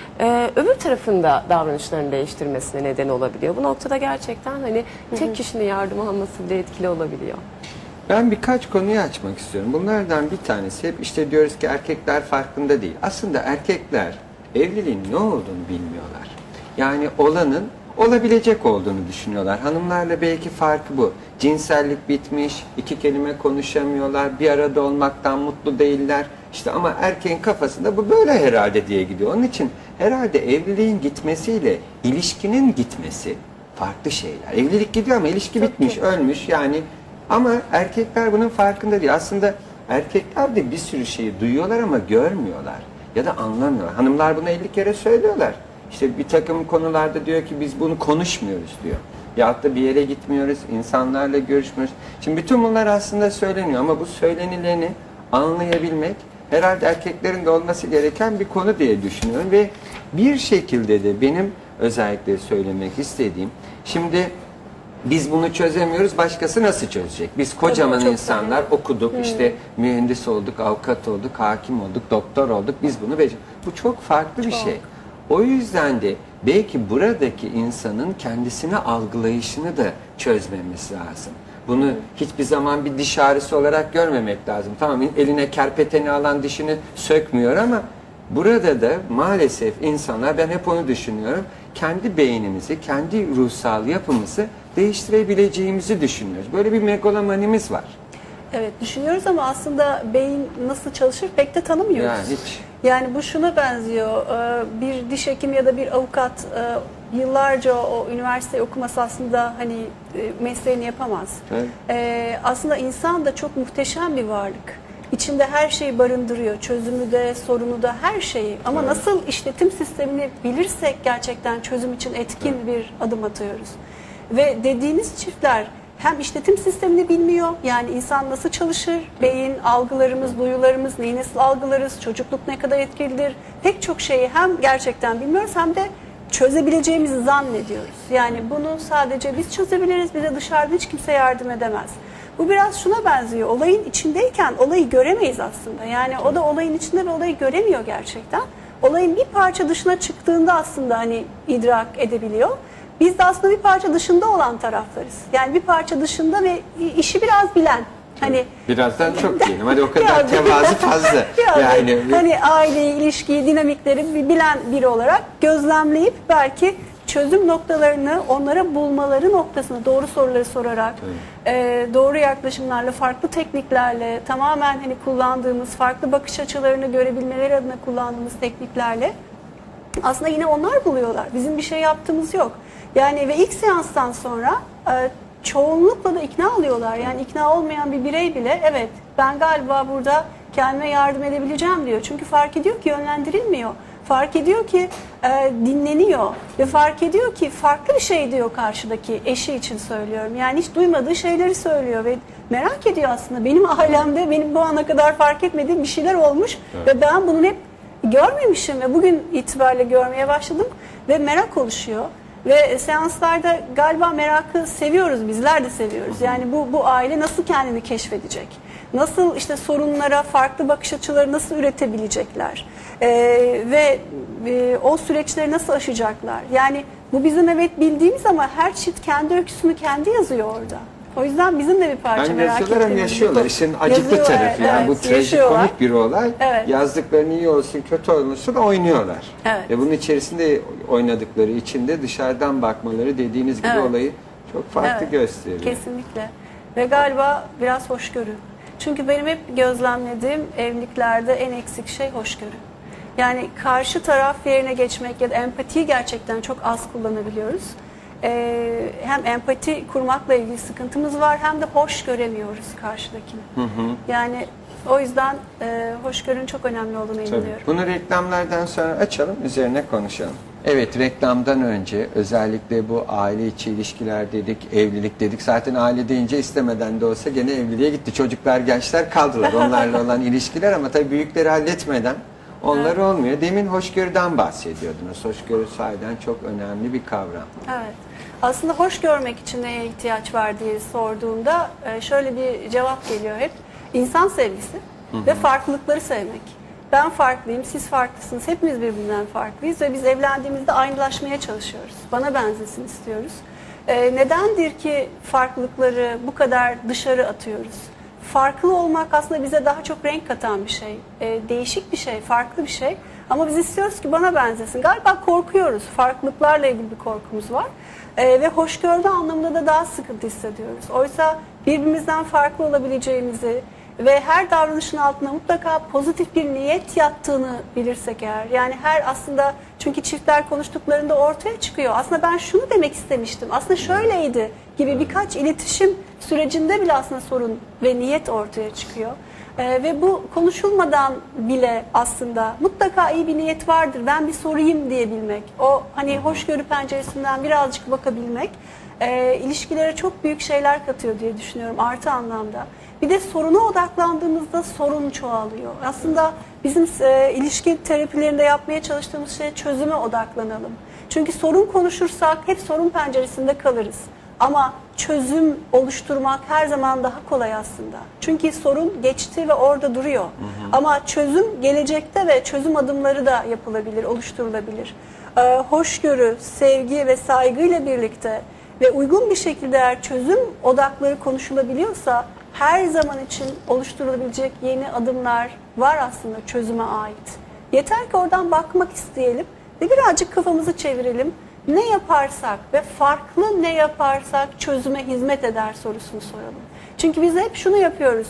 öbür tarafında davranışlarını değiştirmesine neden olabiliyor. Bu noktada gerçekten hani tek kişinin yardım alması bile etkili olabiliyor. Ben birkaç konuyu açmak istiyorum. Bunlardan bir tanesi hep işte diyoruz ki erkekler farkında değil. Aslında erkekler evliliğin ne olduğunu bilmiyorlar. Yani olanın olabilecek olduğunu düşünüyorlar. Hanımlarla belki farkı bu. Cinsellik bitmiş, 2 kelime konuşamıyorlar, bir arada olmaktan mutlu değiller. İşte ama erkeğin kafasında bu böyle herhalde diye gidiyor. Onun için herhalde evliliğin gitmesiyle ilişkinin gitmesi farklı şeyler. Evlilik gidiyor ama ilişki bitmiş, ölmüş yani. Ama erkekler bunun farkında değil. Aslında erkekler de bir sürü şeyi duyuyorlar ama görmüyorlar ya da anlamıyorlar. Hanımlar bunu 50 kere söylüyorlar. İşte bir takım konularda diyor ki biz bunu konuşmuyoruz diyor. Yahut da bir yere gitmiyoruz, insanlarla görüşmüyoruz. Şimdi bütün bunlar aslında söyleniyor ama bu söylenileni anlayabilmek herhalde erkeklerin de olması gereken bir konu diye düşünüyorum. Ve bir şekilde de benim özellikle söylemek istediğim, şimdi biz bunu çözemiyoruz, başkası nasıl çözecek? Biz kocaman insanlar okuduk, işte mühendis olduk, avukat olduk, hakim olduk, doktor olduk, biz bunu beceriyoruz. Bu çok farklı bir şey. O yüzden de belki buradaki insanın kendisini algılayışını da çözmemiz lazım. Bunu hiçbir zaman bir diş ağrısı olarak görmemek lazım. Tamam, eline kerpeteni alan dişini sökmüyor ama burada da maalesef insanlar, ben hep onu düşünüyorum, kendi beynimizi, kendi ruhsal yapımızı değiştirebileceğimizi düşünüyoruz. Böyle bir megalomanimiz var. Evet, düşünüyoruz ama aslında beyin nasıl çalışır pek de tanımıyoruz. Yani hiç. Yani bu şuna benziyor. Bir diş hekimi ya da bir avukat yıllarca o üniversite okuması aslında hani mesleğini yapamaz. Evet. Aslında insan da çok muhteşem bir varlık. İçinde her şeyi barındırıyor. Çözümü de, sorunu da, her şeyi. Ama nasıl işletim sistemini bilirsek gerçekten çözüm için etkin bir adım atıyoruz. Ve dediğiniz çiftler hem işletim sistemini bilmiyor, yani insan nasıl çalışır, beyin, algılarımız, duyularımız, neyi nasıl algılarız, çocukluk ne kadar etkilidir, pek çok şeyi hem gerçekten bilmiyoruz hem de çözebileceğimizi zannediyoruz. Yani bunu sadece biz çözebiliriz, bize dışarıda hiç kimse yardım edemez. Bu biraz şuna benziyor. Olayın içindeyken olayı göremeyiz aslında. Yani o da olayın içinde ve olayı göremiyor gerçekten. Olayın bir parça dışına çıktığında aslında hani idrak edebiliyor. Biz de aslında bir parça dışında olan taraflarız. Yani bir parça dışında ve işi biraz bilen. Hani birazdan çok diyelim. Hadi o kadar tevazu fazla. Yani hani aileyi, ilişkiyi, dinamikleri bilen biri olarak gözlemleyip belki çözüm noktalarını onlara bulmaları noktasında doğru soruları sorarak, doğru yaklaşımlarla, farklı tekniklerle, tamamen hani kullandığımız farklı bakış açılarını görebilmeleri adına kullandığımız tekniklerle aslında yine onlar buluyorlar. Bizim bir şey yaptığımız yok. Yani ve ilk seanstan sonra çoğunlukla da ikna oluyorlar. Yani ikna olmayan bir birey bile evet ben galiba burada kendime yardım edebileceğim diyor. Çünkü fark ediyor ki yönlendirilmiyor. Fark ediyor ki dinleniyor ve fark ediyor ki farklı bir şey diyor karşıdaki, eşi için söylüyorum. Yani hiç duymadığı şeyleri söylüyor ve merak ediyor aslında. Benim ailemde benim bu ana kadar fark etmediğim bir şeyler olmuş ve ben bunu hep görmemişim ve bugün itibariyle görmeye başladım ve merak oluşuyor. Ve seanslarda galiba merakı seviyoruz, bizler de seviyoruz. Yani bu aile nasıl kendini keşfedecek? Nasıl işte sorunlara farklı bakış açıları nasıl üretebilecekler? Ve o süreçleri nasıl aşacaklar? Yani bu bizim evet bildiğimiz ama her çift kendi öyküsünü kendi yazıyor orada. O yüzden bizim de bir parça merak ettiğimiz. Hem yaşıyorlar. İşin acıklı tarafı. Yani bu trajikomik bir olay. Evet. Yazdıklarını iyi olsun, kötü olsun oynuyorlar. Evet. Ve bunun içerisinde oynadıkları için de dışarıdan bakmaları dediğiniz gibi olayı çok farklı gösteriyor. Kesinlikle. Ve galiba biraz hoşgörü. Çünkü benim hep gözlemlediğim evliliklerde en eksik şey hoşgörü. Yani karşı taraf yerine geçmek ya da empatiyi gerçekten çok az kullanabiliyoruz. Hem empati kurmakla ilgili sıkıntımız var hem de hoş göremiyoruz karşıdakini. Yani o yüzden hoşgörünün çok önemli olduğunu inanıyorum. Bunu reklamlardan sonra açalım, üzerine konuşalım. Evet, reklamdan önce özellikle bu aile içi ilişkiler dedik, evlilik dedik. Zaten aile deyince istemeden de olsa gene evliliğe gitti. Çocuklar, gençler kaldılar. Onlarla olan ilişkiler ama tabii büyükleri halletmeden onlar olmuyor. Demin hoşgörüden bahsediyordunuz. Hoşgörü sahiden çok önemli bir kavram. Evet. Aslında hoş görmek için neye ihtiyaç var diye sorduğumda şöyle bir cevap geliyor hep. İnsan sevgisi ve farklılıkları sevmek. Ben farklıyım, siz farklısınız. Hepimiz birbirinden farklıyız ve biz evlendiğimizde aynılaşmaya çalışıyoruz. Bana benzesin istiyoruz. Nedendir ki farklılıkları bu kadar dışarı atıyoruz? Farklı olmak aslında bize daha çok renk katan bir şey. Değişik bir şey, farklı bir şey. Ama biz istiyoruz ki bana benzesin. Galiba korkuyoruz. Farklılıklarla ilgili bir korkumuz var. Ve hoşgörü anlamında da daha sıkıntı hissediyoruz. Oysa birbirimizden farklı olabileceğimizi ve her davranışın altına mutlaka pozitif bir niyet yattığını bilirsek eğer. Yani her aslında çünkü çiftler konuştuklarında ortaya çıkıyor. Aslında ben şunu demek istemiştim. Aslında şöyleydi gibi birkaç iletişim sürecinde bile aslında sorun ve niyet ortaya çıkıyor. Ve bu konuşulmadan bile aslında mutlaka iyi bir niyet vardır. Ben bir sorayım diyebilmek. O hani hoşgörü penceresinden birazcık bakabilmek ilişkilere çok büyük şeyler katıyor diye düşünüyorum artı anlamda. Bir de soruna odaklandığımızda sorun çoğalıyor. Aslında bizim ilişki terapilerinde yapmaya çalıştığımız şey çözüme odaklanalım. Çünkü sorun konuşursak hep sorun penceresinde kalırız. Ama çözüm oluşturmak her zaman daha kolay aslında. Çünkü sorun geçti ve orada duruyor. Ama çözüm gelecekte ve çözüm adımları da yapılabilir, oluşturulabilir. Hoşgörü, sevgi ve saygıyla birlikte ve uygun bir şekilde eğer çözüm odakları konuşulabiliyorsa her zaman için oluşturulabilecek yeni adımlar var aslında çözüme ait. Yeter ki oradan bakmak isteyelim ve birazcık kafamızı çevirelim. Ne yaparsak ve farklı ne yaparsak çözüme hizmet eder sorusunu soralım. Çünkü biz hep şunu yapıyoruz.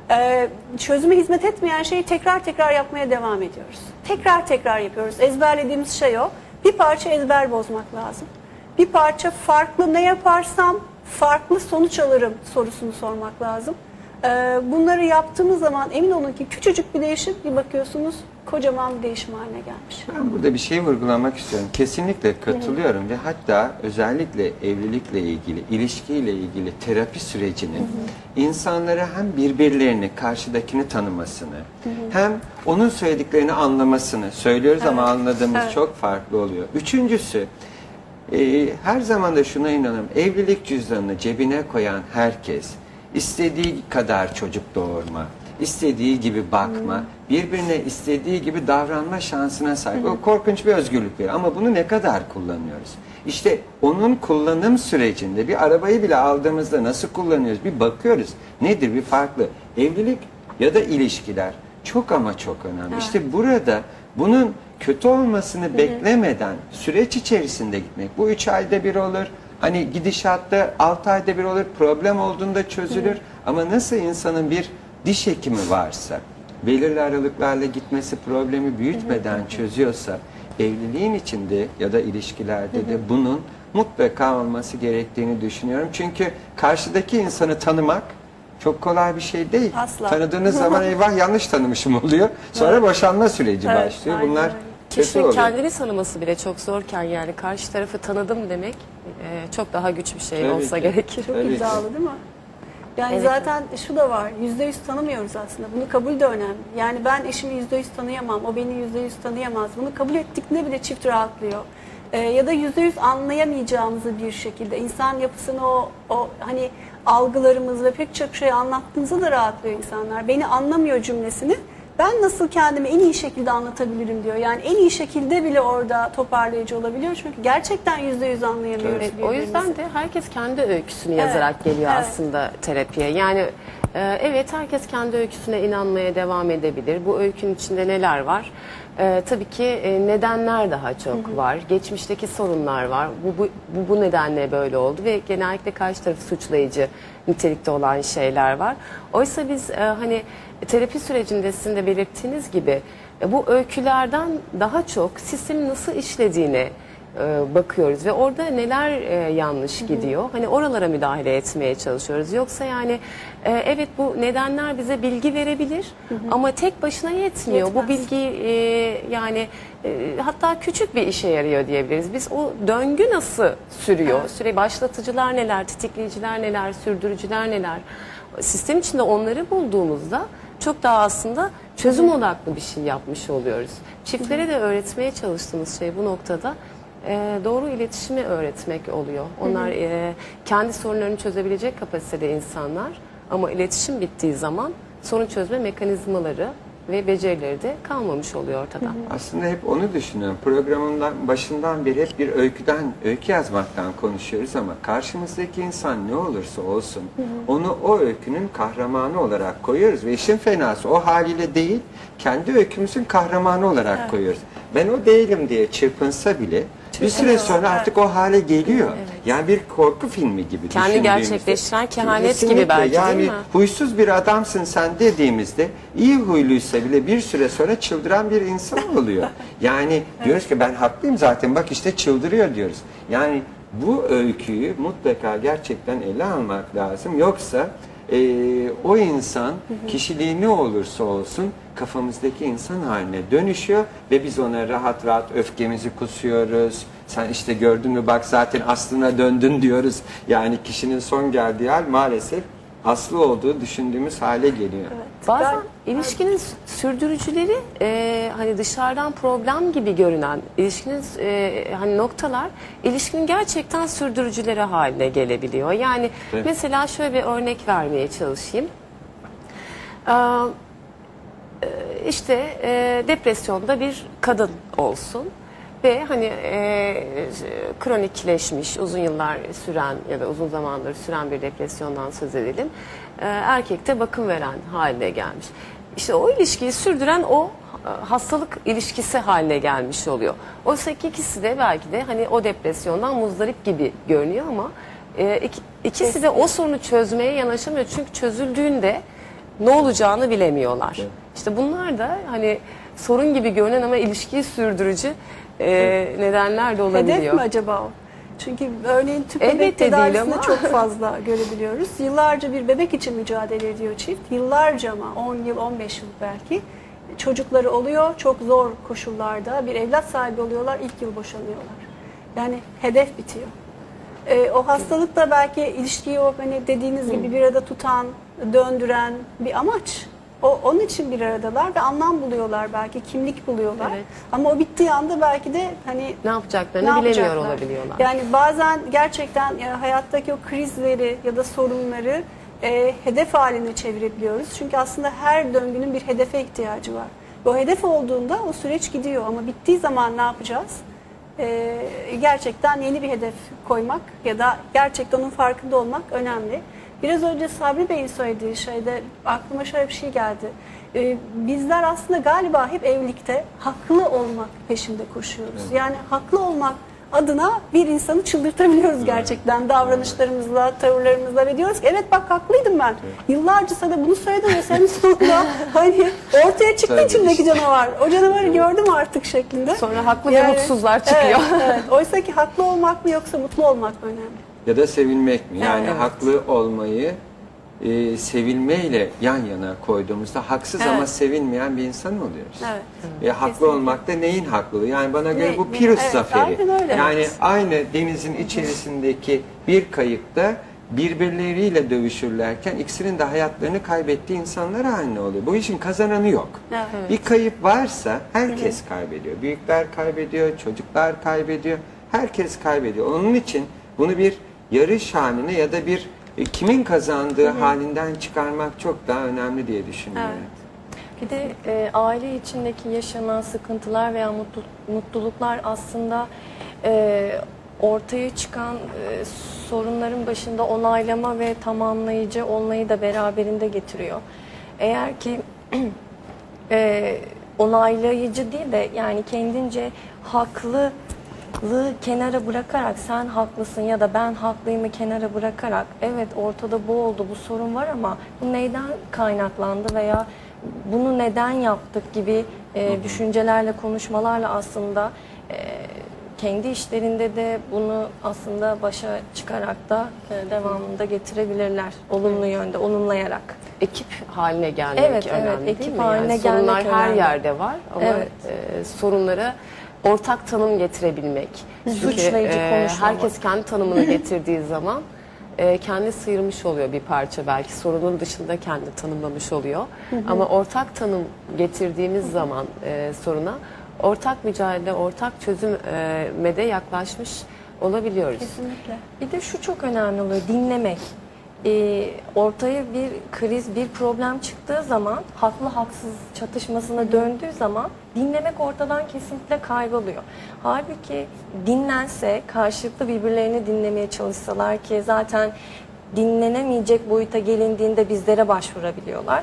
Çözüme hizmet etmeyen şeyi tekrar tekrar yapmaya devam ediyoruz. Tekrar tekrar yapıyoruz. Ezberlediğimiz şey o. Bir parça ezber bozmak lazım. Bir parça farklı ne yaparsam farklı sonuç alırım sorusunu sormak lazım. Bunları yaptığımız zaman emin olun ki küçücük bir değişim bir bakıyorsunuz kocaman bir değişim haline gelmiş. Ben burada bir şey vurgulamak istiyorum. Kesinlikle katılıyorum ve hatta özellikle evlilikle ilgili, ilişkiyle ilgili terapi sürecinin insanlara hem birbirlerini, karşıdakini tanımasını, hem onun söylediklerini anlamasını söylüyoruz ama anladığımız çok farklı oluyor. Üçüncüsü, her zaman da şuna inanırım. Evlilik cüzdanını cebine koyan herkes istediği kadar çocuk doğurma, istediği gibi bakma, birbirine istediği gibi davranma şansına sahip. O korkunç bir özgürlük verir. Ama bunu ne kadar kullanıyoruz? İşte onun kullanım sürecinde bir arabayı bile aldığımızda nasıl kullanıyoruz? Bir bakıyoruz. Nedir? Bir farklı. Evlilik ya da ilişkiler çok ama çok önemli. Evet. İşte burada bunun kötü olmasını beklemeden süreç içerisinde gitmek. Bu 3 ayda bir olur. Hani gidişatta 6 ayda bir olur. Problem olduğunda çözülür. Ama nasıl insanın bir diş hekimi varsa, belirli aralıklarla gitmesi problemi büyütmeden çözüyorsa, evliliğin içinde ya da ilişkilerde de bunun mutlaka olması gerektiğini düşünüyorum. Çünkü karşıdaki insanı tanımak çok kolay bir şey değil. Asla. Tanıdığınız zaman eyvah yanlış tanımışım oluyor. Sonra boşanma süreci başlıyor. aynen Bunlar öyle. kötü Kişinin oluyor. kendini tanıması bile çok zorken yani karşı tarafı tanıdım demek çok daha güç bir şey Tabii olsa ki. gerekir. Çok Tabii ki. iddialı değil mi? Yani Evet. zaten şu da var, %100 tanımıyoruz aslında. Bunu kabul de önemli. Yani ben eşimi %100 tanıyamam, o beni %100 tanıyamaz. Bunu kabul ettikinde bile çift rahatlıyor. Ya da %100 anlayamayacağımızı bir şekilde insan yapısını o hani algılarımız ve pek çok şey anlattığımızda da rahatlıyor insanlar. Beni anlamıyor cümlesini ben nasıl kendimi en iyi şekilde anlatabilirim diyor. Yani en iyi şekilde bile orada toparlayıcı olabiliyor. Çünkü gerçekten %100 anlayamıyoruz Evet, o birbirimizi. yüzden de herkes kendi öyküsünü yazarak geliyor evet. aslında terapiye. Yani evet herkes kendi öyküsüne inanmaya devam edebilir. Bu öykünün içinde neler var? Tabii ki nedenler daha çok var. Geçmişteki sorunlar var. Bu nedenle böyle oldu ve genellikle karşı tarafı suçlayıcı nitelikte olan şeyler var. Oysa biz hani terapi sürecinde sizin de belirttiğiniz gibi bu öykülerden daha çok sistemin nasıl işlediğine bakıyoruz ve orada neler yanlış gidiyor. Hani oralara müdahale etmeye çalışıyoruz. Yoksa yani evet bu nedenler bize bilgi verebilir ama tek başına yetmiyor. Yetmez. Bu bilgi yani hatta küçük bir işe yarıyor diyebiliriz. Biz o döngü nasıl sürüyor? Süre başlatıcılar neler, tetikleyiciler neler, sürdürücüler neler? Sistem içinde onları bulduğumuzda çok daha aslında çözüm odaklı bir şey yapmış oluyoruz. Çiftlere de öğretmeye çalıştığımız şey bu noktada doğru iletişimi öğretmek oluyor. Onlar kendi sorunlarını çözebilecek kapasitede insanlar ama iletişim bittiği zaman sorun çözme mekanizmaları ve becerileri de kalmamış oluyor ortada. Aslında hep onu düşünüyorum. Programın başından beri hep bir öykü yazmaktan konuşuyoruz ama karşımızdaki insan ne olursa olsun onu o öykünün kahramanı olarak koyuyoruz ve işin fenası o haliyle değil, kendi öykümüzün kahramanı olarak koyuyoruz. Ben o değilim diye çırpınsa bile bir süre sonra artık o hale geliyor. Yani bir korku filmi gibi Kendi düşündüğümüzde. gerçekleştiren kehanet Kesinlikle. gibi belki yani değil mi? huysuz bir adamsın sen dediğimizde iyi huyluysa bile bir süre sonra çıldıran bir insan oluyor. Yani diyoruz ki ben haklıyım zaten bak işte çıldırıyor diyoruz. Yani bu öyküyü mutlaka gerçekten ele almak lazım. Yoksa o insan kişiliği ne olursa olsun kafamızdaki insan haline dönüşüyor ve biz ona rahat rahat öfkemizi kusuyoruz. Sen işte gördün mü bak zaten aslına döndün diyoruz. Yani kişinin son geldiği hal maalesef aslı olduğu düşündüğümüz hale geliyor. Bazen ilişkinin sürdürücüleri hani dışarıdan problem gibi görünen ilişkinin hani noktalar ilişkinin gerçekten sürdürücüleri haline gelebiliyor. Yani Evet. mesela şöyle bir örnek vermeye çalışayım. İşte depresyonda bir kadın olsun ve hani kronikleşmiş, uzun yıllar süren ya da uzun zamandır süren bir depresyondan söz edelim. Erkekte bakım veren haline gelmiş. İşte o ilişkiyi sürdüren o hastalık ilişkisi haline gelmiş oluyor. Oysa ki ikisi de belki de hani o depresyondan muzdarip gibi görünüyor ama ikisi de o sorunu çözmeye yanaşamıyor. Çünkü çözüldüğünde ne olacağını bilemiyorlar. Evet. İşte bunlar da hani sorun gibi görünen ama ilişkiyi sürdürücü nedenler de olabiliyor. Hedef mi acaba o? Çünkü örneğin tüp Elbette bebek değil tedavisinde ama. çok fazla görebiliyoruz. Yıllarca bir bebek için mücadele ediyor çift. Yıllarca ama 10 yıl, 15 yıl belki. çocukları oluyor, çok zor koşullarda bir evlat sahibi oluyorlar, ilk yıl boşanıyorlar. Yani hedef bitiyor. O hastalık da belki ilişkiyi o hani dediğiniz gibi bir arada tutan, döndüren bir amaç. Onun için bir aradalar ve anlam buluyorlar, belki kimlik buluyorlar. Evet. Ama o bittiği anda belki de hani Ne yapacaklarını bilemiyor olabiliyorlar. Yani bazen gerçekten hayattaki o krizleri ya da sorunları hedef haline çevirebiliyoruz. Çünkü aslında her döngünün bir hedefe ihtiyacı var. O hedef olduğunda o süreç gidiyor ama bittiği zaman ne yapacağız? Gerçekten yeni bir hedef koymak ya da gerçekten onun farkında olmak önemli. Biraz önce Sabri Bey'in söylediği şeyde aklıma şöyle bir şey geldi. Bizler aslında galiba hep evlilikte haklı olmak peşinde koşuyoruz. Yani haklı olmak adına bir insanı çıldırtabiliyoruz gerçekten davranışlarımızla, tavırlarımızla ve diyoruz ki evet bak haklıydım ben. Yıllarca sana bunu söyledim ve senin sonunda hani ortaya çıktı içindeki canavar. O canavarı gördüm artık şeklinde. Sonra haklı ve mutsuzlar çıkıyor. Evet. Oysa ki haklı olmak mı yoksa mutlu olmak mı önemli? Ya da sevilmek mi? Yani Evet. haklı olmayı sevilmeyle yan yana koyduğumuzda haksız ama sevilmeyen bir insan oluyoruz. Evet. Haklı Kesinlikle. olmak da neyin haklılığı? Yani bana göre bu Ne? Pirus Evet, zaferi. aynen öyle. Yani Evet. aynı denizin içerisindeki bir kayıkta birbirleriyle dövüşürlerken ikisinin de hayatlarını kaybettiği insanlar haline oluyor. Bu işin kazananı yok. Evet. Bir kayıp varsa herkes kaybediyor. Büyükler kaybediyor, çocuklar kaybediyor. Herkes kaybediyor. Onun için bunu bir yarış haline ya da bir kimin kazandığı halinden çıkarmak çok daha önemli diye düşünüyorum. Bir de aile içindeki yaşanan sıkıntılar veya mutluluklar aslında ortaya çıkan sorunların başında onaylama ve tamamlayıcı olmayı da beraberinde getiriyor. Eğer ki onaylayıcı değil de yani kendince haklılığı kenara bırakarak sen haklısın ya da ben haklıyımı kenara bırakarak evet ortada bu oldu, bu sorun var ama bu neyden kaynaklandı veya bunu neden yaptık gibi düşüncelerle, konuşmalarla aslında kendi işlerinde de bunu aslında başa çıkarak da devamında getirebilirler. Olumlu yönde, olumlayarak. Ekip haline gelmek Evet, önemli evet, ekip değil mi? haline Yani sorunlar gelmek her önemli. yerde var ama Evet. sorunlara ortak tanım getirebilmek. Suçlayıcı konuşmamak. Herkes kendi tanımını getirdiği zaman kendi sıyırmış oluyor bir parça, belki sorunun dışında kendi tanımlamış oluyor. Ama ortak tanım getirdiğimiz zaman soruna ortak mücadele, ortak çözüme de yaklaşmış olabiliyoruz. Kesinlikle. Bir de şu çok önemli oluyor, dinlemek. Ortaya bir kriz, bir problem çıktığı zaman, haklı haksız çatışmasına döndüğü zaman dinlemek ortadan kesinlikle kayboluyor. Halbuki dinlense, karşılıklı birbirlerini dinlemeye çalışsalar ki zaten dinlenemeyecek boyuta gelindiğinde bizlere başvurabiliyorlar.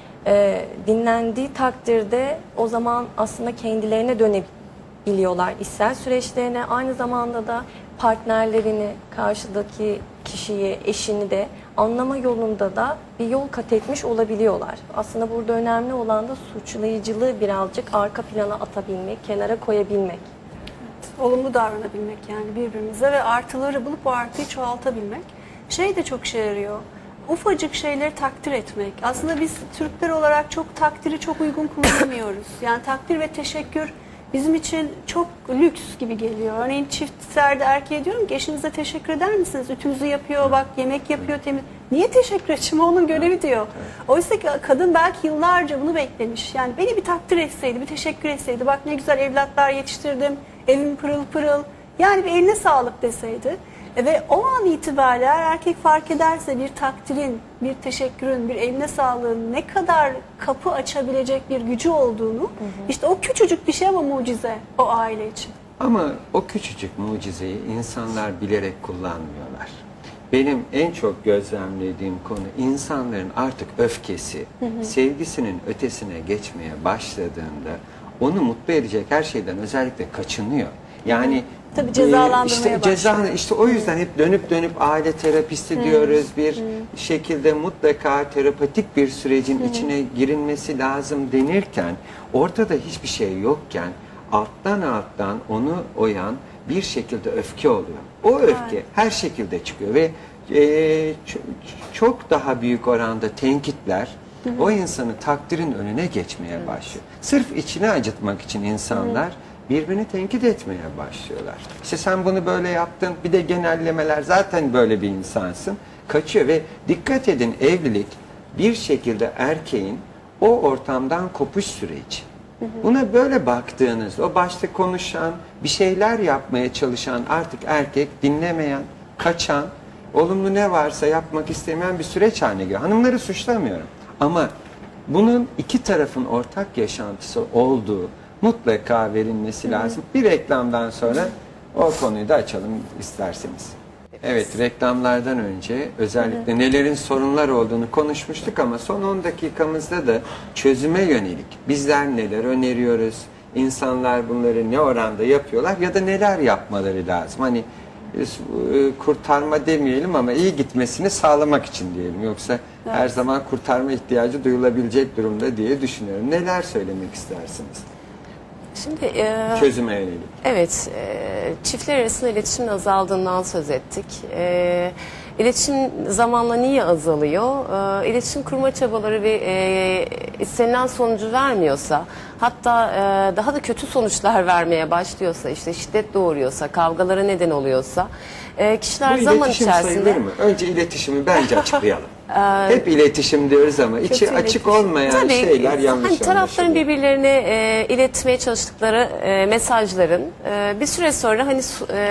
Dinlendiği takdirde o zaman aslında kendilerine dönebiliyorlar içsel süreçlerine, aynı zamanda da partnerlerini, karşıdaki kişiyi, eşini de anlama yolunda da bir yol kat etmiş olabiliyorlar. Aslında burada önemli olan da suçlayıcılığı birazcık arka plana atabilmek, kenara koyabilmek. Olumlu davranabilmek yani birbirimize ve artıları bulup o artıyı çoğaltabilmek. Şey de çok işe yarıyor. Ufacık şeyleri takdir etmek. Aslında biz Türkler olarak takdiri çok uygun kullanamıyoruz. Yani takdir ve teşekkür bizim için çok lüks gibi geliyor. Örneğin çiftlerde erkeğe diyorum ki eşinize teşekkür eder misiniz? Ütünüzü yapıyor, bak yemek yapıyor, temiz. Niye teşekkür edeceğim? Onun görevi diyor. Oysa ki kadın belki yıllarca bunu beklemiş. Yani beni bir takdir etseydi, bir teşekkür etseydi. Bak ne güzel evlatlar yetiştirdim, evim pırıl pırıl. Yani bir eline sağlık deseydi. Ve o an itibariyle eğer erkek fark ederse bir takdirin, bir teşekkürün, bir eline sağlığın ne kadar kapı açabilecek bir gücü olduğunu, işte o küçücük bir şey ama mucize o aile için. Ama o küçücük mucizeyi insanlar bilerek kullanmıyorlar. Benim en çok gözlemlediğim konu insanların artık öfkesi, sevgisinin ötesine geçmeye başladığında onu mutlu edecek her şeyden özellikle kaçınıyor. Yani Tabii cezalandırmaya başlıyor. işte o yüzden hep dönüp aile terapisti diyoruz. Bir şekilde mutlaka terapatik bir sürecin içine girilmesi lazım denirken ortada hiçbir şey yokken alttan onu oyan bir şekilde öfke oluyor. O öfke her şekilde çıkıyor ve çok daha büyük oranda tenkitler, o insanı takdirin önüne geçmeye başlıyor. Sırf içini acıtmak için insanlar birbirini tenkit etmeye başlıyorlar. İşte sen bunu böyle yaptın, bir de genellemeler, zaten böyle bir insansın, kaçıyor. Ve dikkat edin, evlilik bir şekilde erkeğin o ortamdan kopuş süreci. Buna böyle baktığınızda o başta konuşan, bir şeyler yapmaya çalışan artık erkek, dinlemeyen, kaçan, olumlu ne varsa yapmak istemeyen bir süreç haline geliyor. Hanımları suçlamıyorum ama bunun iki tarafın ortak yaşantısı olduğu mutlaka verilmesi lazım. Bir reklamdan sonra o konuyu da açalım isterseniz. Evet, reklamlardan önce özellikle nelerin sorunlar olduğunu konuşmuştuk ama son 10 dakikamızda da çözüme yönelik bizler neler öneriyoruz, insanlar bunları ne oranda yapıyorlar ya da neler yapmaları lazım. Hani kurtarma demeyelim ama iyi gitmesini sağlamak için diyelim. Yoksa her zaman kurtarma ihtiyacı duyulabilecek durumda diye düşünüyorum. Neler söylemek istersiniz? Şimdi Çözüme yönelik. evet, çiftler arasında iletişimin azaldığından söz ettik. İletişim zamanla niye azalıyor? İletişim kurma çabaları ve istenilen sonucu vermiyorsa, hatta daha da kötü sonuçlar vermeye başlıyorsa, işte şiddet doğuruyorsa, kavgalara neden oluyorsa, kişiler Bu zaman iletişim içerisinde... sayılır mı? Önce iletişimi bence açıklayalım. Hep iletişim diyoruz ama içi açık olmayan Tabii, şeyler yanlış hani tarafların anlaşılıyor. birbirlerine iletmeye çalıştıkları mesajların bir süre sonra hani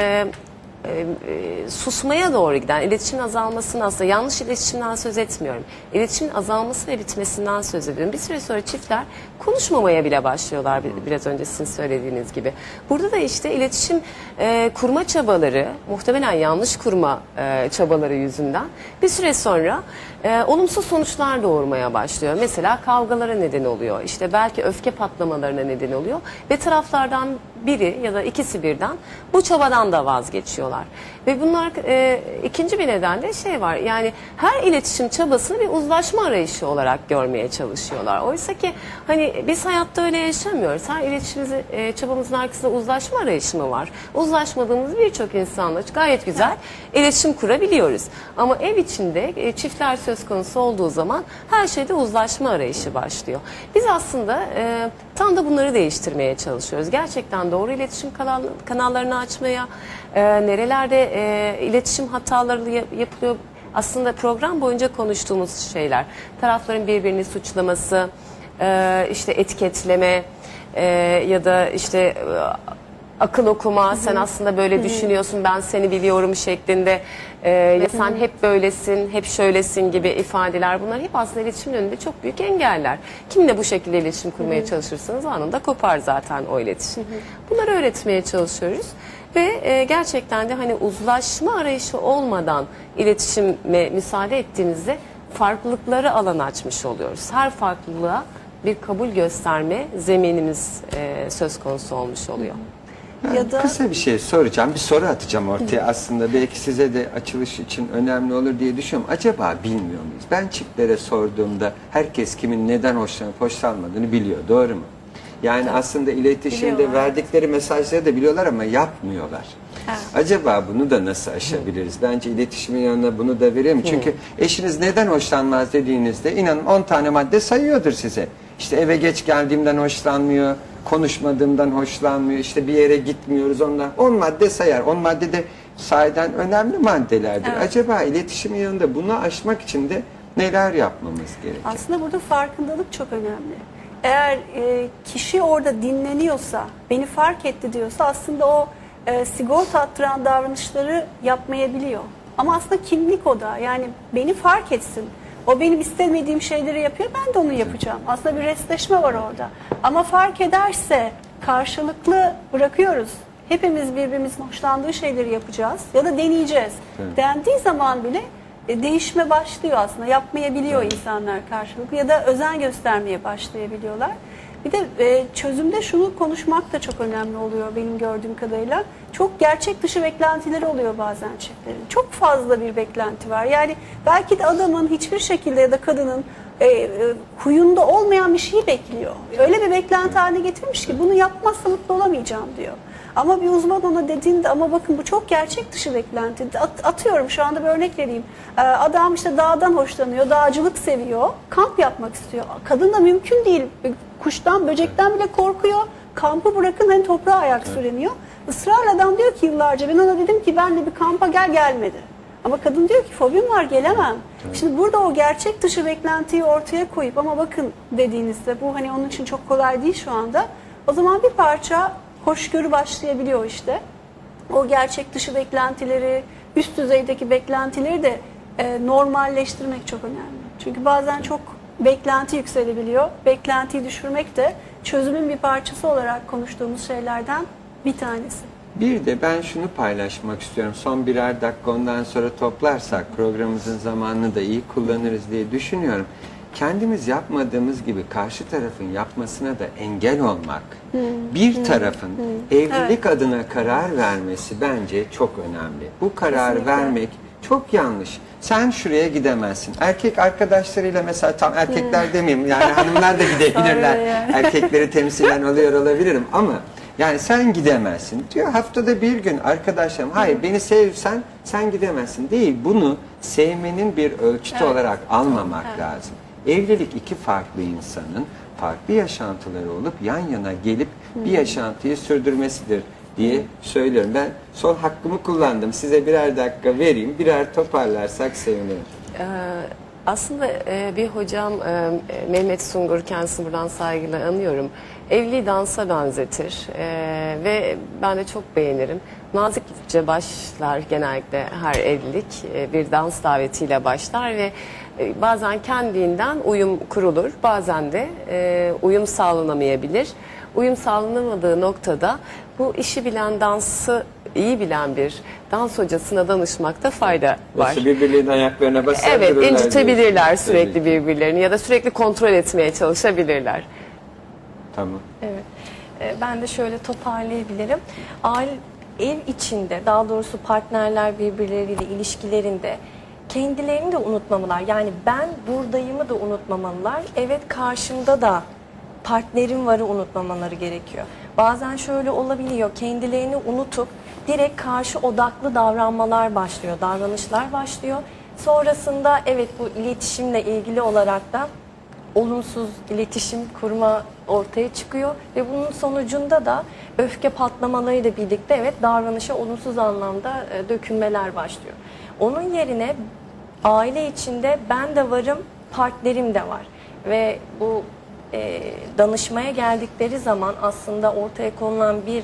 susmaya doğru giden, iletişimin azalmasını, aslında yanlış iletişimden söz etmiyorum. İletişimin azalması ve bitmesinden söz ediyorum. Bir süre sonra çiftler konuşmamaya bile başlıyorlar, biraz önce sizin söylediğiniz gibi. Burada da işte iletişim kurma çabaları, muhtemelen yanlış kurma çabaları yüzünden bir süre sonra olumsuz sonuçlar doğurmaya başlıyor. Mesela kavgalara neden oluyor, işte belki öfke patlamalarına neden oluyor ve taraflardan biri ya da ikisi birden bu çabadan da vazgeçiyorlar. Ve bunlar ikinci bir neden de şey var, yani her iletişim çabasını bir uzlaşma arayışı olarak görmeye çalışıyorlar. Oysa ki hani biz hayatta öyle yaşamıyoruz. Her iletişimimizi, çabamızın arkasında uzlaşma arayışı mı var? Uzlaşmadığımız birçok insanla gayet güzel iletişim kurabiliyoruz. Ama ev içinde çiftler söz konusu olduğu zaman her şeyde uzlaşma arayışı başlıyor. Biz aslında tam da bunları değiştirmeye çalışıyoruz. Gerçekten doğru iletişim kanallarını açmaya, nerelerde iletişim hataları yapılıyor. Aslında program boyunca konuştuğumuz şeyler. Tarafların birbirini suçlaması, işte etiketleme ya da işte akıl okuma, sen aslında böyle düşünüyorsun, ben seni biliyorum şeklinde, ya sen hep böylesin, hep şöylesin gibi ifadeler, bunlar hep aslında iletişimin önünde çok büyük engeller. Kimle bu şekilde iletişim kurmaya çalışırsanız anında kopar zaten o iletişim. Bunları öğretmeye çalışıyoruz ve gerçekten de hani uzlaşma arayışı olmadan iletişime müsaade ettiğimizde farklılıkları alan açmış oluyoruz. Her farklılığa bir kabul gösterme zeminimiz söz konusu olmuş oluyor. Ya da kısa bir şey soracağım, bir soru atacağım ortaya. Aslında belki size de açılış için önemli olur diye düşünüyorum. Acaba bilmiyor muyuz? Ben çiftlere sorduğumda herkes kimin neden hoşlanıp hoşlanmadığını biliyor, doğru mu? Yani aslında iletişimde verdikleri mesajları da biliyorlar ama yapmıyorlar. Evet. Acaba bunu da nasıl aşabiliriz? Bence iletişimin yanına bunu da verelim. Çünkü eşiniz neden hoşlanmaz dediğinizde inanın 10 tane madde sayıyordur size. İşte eve geç geldiğimden hoşlanmıyor, konuşmadığımdan hoşlanmıyor, işte bir yere gitmiyoruz ondan. 10 madde sayar. 10 madde de sahiden önemli maddelerdir. Evet. Acaba iletişimin yanında bunu aşmak için de neler yapmamız gerekiyor? Aslında burada farkındalık çok önemli. Eğer kişi orada dinleniyorsa, beni fark etti diyorsa aslında o sigorta attıran davranışları yapmayabiliyor. Ama aslında kimlik o da. Yani beni fark etsin. O benim istemediğim şeyleri yapıyor, ben de onu yapacağım. Aslında bir restleşme var orada. Ama fark ederse karşılıklı bırakıyoruz. Hepimiz birbirimizin hoşlandığı şeyleri yapacağız ya da deneyeceğiz. Evet. Dendiği zaman bile değişme başlıyor aslında. Yapmayabiliyor insanlar karşılıklı ya da özen göstermeye başlayabiliyorlar. Bir de çözümde şunu konuşmak da çok önemli oluyor benim gördüğüm kadarıyla. Çok gerçek dışı beklentileri oluyor bazen çiftlerin. Çok fazla bir beklenti var. Yani belki de adamın hiçbir şekilde ya da kadının huyunda olmayan bir şeyi bekliyor. Öyle bir beklenti haline getirmiş ki bunu yapmazsa mutlu olamayacağım diyor. Ama bir uzman ona dediğinde ama bakın bu çok gerçek dışı beklenti. Atıyorum şu anda bir örnek vereyim. Adam işte dağdan hoşlanıyor, dağcılık seviyor, kamp yapmak istiyor. Kadın da mümkün değil. Kuştan, böcekten bile korkuyor. Kampı bırakın hani toprağa ayak süremiyor. Israrla adam diyor ki yıllarca ben ona dedim ki benle bir kampa gelmedi. Ama kadın diyor ki fobim var gelemem. Şimdi burada o gerçek dışı beklentiyi ortaya koyup ama bakın dediğinizde bu hani onun için çok kolay değil şu anda. O zaman bir parça hoşgörü başlayabiliyor işte. O gerçek dışı beklentileri, üst düzeydeki beklentileri de normalleştirmek çok önemli. Çünkü bazen çok beklenti yükselebiliyor. Beklentiyi düşürmek de çözümün bir parçası olarak konuştuğumuz şeylerden bir tanesi. Bir de ben şunu paylaşmak istiyorum. Son birer dakika ondan sonra toplarsak programımızın zamanını da iyi kullanırız diye düşünüyorum. Kendimiz yapmadığımız gibi karşı tarafın yapmasına da engel olmak. Bir tarafın evlilik adına karar vermesi bence çok önemli. Bu kararı vermek çok yanlış. Sen şuraya gidemezsin. Erkek arkadaşlarıyla mesela tam erkekler demeyeyim yani hanımlar da gidebilirler. Erkekleri temsilen oluyor olabilirim ama yani sen gidemezsin diyor. Haftada bir gün arkadaşlarım hayır beni sevsen sen gidemezsin değil. Bunu sevmenin bir ölçütü olarak almamak lazım. Evlilik iki farklı insanın farklı yaşantıları olup yan yana gelip bir yaşantıyı sürdürmesidir diye söylüyorum. Ben son hakkımı kullandım. Size birer dakika vereyim. Birer toparlarsak sevinirim. Aslında bir hocam Mehmet Sungur, kendisini buradan saygıyla anıyorum. Evliliği dansa benzetir ve ben de çok beğenirim. Nazikçe başlar genellikle her evlilik bir dans davetiyle başlar ve bazen kendinden uyum kurulur, bazen de uyum sağlanamayabilir. Uyum sağlanamadığı noktada bu işi bilen, dansı iyi bilen bir dans hocasına danışmakta fayda var. Nasıl birbirlerinin ayaklarına basar evet, dururlar incitebilirler diyorsun. sürekli birbirlerini ya da sürekli kontrol etmeye çalışabilirler. Tamam. Evet. Ben de şöyle toparlayabilirim. Ev içinde, daha doğrusu partnerler birbirleriyle ilişkilerinde kendilerini de unutmamalar. Yani ben buradayımı da unutmamalılar. Evet, karşımda da partnerim varı unutmamaları gerekiyor. Bazen şöyle olabiliyor. Kendilerini unutup direkt karşı odaklı davranmalar başlıyor, davranışlar başlıyor. Sonrasında evet bu iletişimle ilgili olarak da olumsuz iletişim kurma ortaya çıkıyor ve bunun sonucunda da öfke patlamalarıyla birlikte evet davranışa olumsuz anlamda dökülmeler başlıyor. Onun yerine aile içinde ben de varım, partnerim de var ve bu danışmaya geldikleri zaman aslında ortaya konulan bir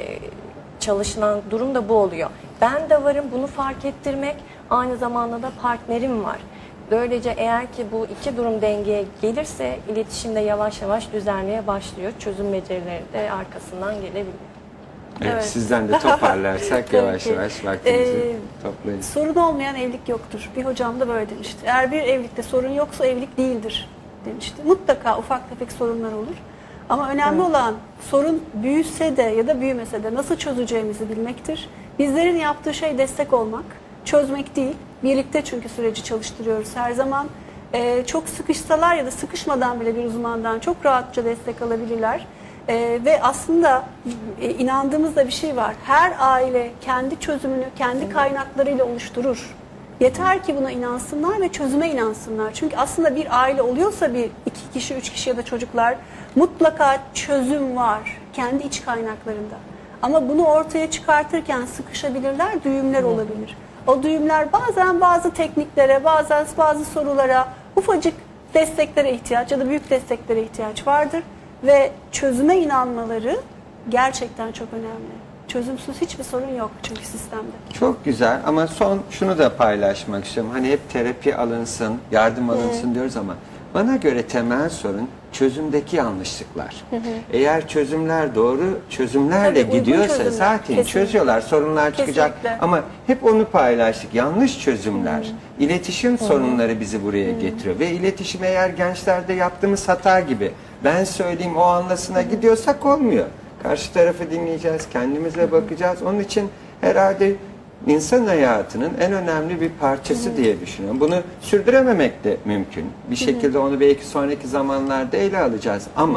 çalışılan durum da bu oluyor. Ben de varım, bunu fark ettirmek, aynı zamanda da partnerim var. Böylece eğer ki bu iki durum dengeye gelirse iletişimde yavaş yavaş düzelmeye başlıyor. Çözüm becerileri de arkasından gelebiliyor. Evet, sizden de toparlarsak yavaş yavaş vaktimizi toplayın. Sorun olmayan evlilik yoktur. Bir hocam da böyle demişti. Eğer bir evlilikte sorun yoksa evlilik değildir demişti. Mutlaka ufak tefek sorunlar olur. Ama önemli olan sorun büyüse de ya da büyümese de nasıl çözeceğimizi bilmektir. Bizlerin yaptığı şey destek olmak, çözmek değil. Birlikte çünkü süreci çalıştırıyoruz her zaman. Çok sıkışsalar ya da sıkışmadan bile bir uzmandan çok rahatça destek alabilirler. Ve aslında inandığımız da bir şey var. Her aile kendi çözümünü kendi kaynaklarıyla oluşturur. Yeter ki buna inansınlar ve çözüme inansınlar. Çünkü aslında bir aile oluyorsa bir iki kişi, üç kişi ya da çocuklar mutlaka çözüm var kendi iç kaynaklarında. Ama bunu ortaya çıkartırken sıkışabilirler, düğümler olabilir. O düğümler bazen bazı tekniklere, bazen bazı sorulara, ufacık desteklere ihtiyaç ya da büyük desteklere ihtiyaç vardır. Ve çözüme inanmaları gerçekten çok önemli. Çözümsüz hiçbir sorun yok çünkü sistemde. Çok güzel ama son şunu da paylaşmak istiyorum. Hani hep terapi alınsın, yardım alınsın diyoruz ama bana göre temel sorun çözümdeki yanlışlıklar. Eğer çözümler doğru çözümlerle Tabii, gidiyorsa çözümler, zaten kesinlikle. çözüyorlar, sorunlar çıkacak. Kesinlikle. Ama hep onu paylaştık. Yanlış çözümler, iletişim sorunları bizi buraya getiriyor. Ve iletişim eğer gençlerde yaptığımız hata gibi ben söyleyeyim o anlasına gidiyorsak olmuyor. Karşı tarafı dinleyeceğiz, kendimize bakacağız. Onun için herhalde insan hayatının en önemli bir parçası diye düşünüyorum. Bunu sürdürememek de mümkün. Bir şekilde onu belki sonraki zamanlarda ele alacağız. Ama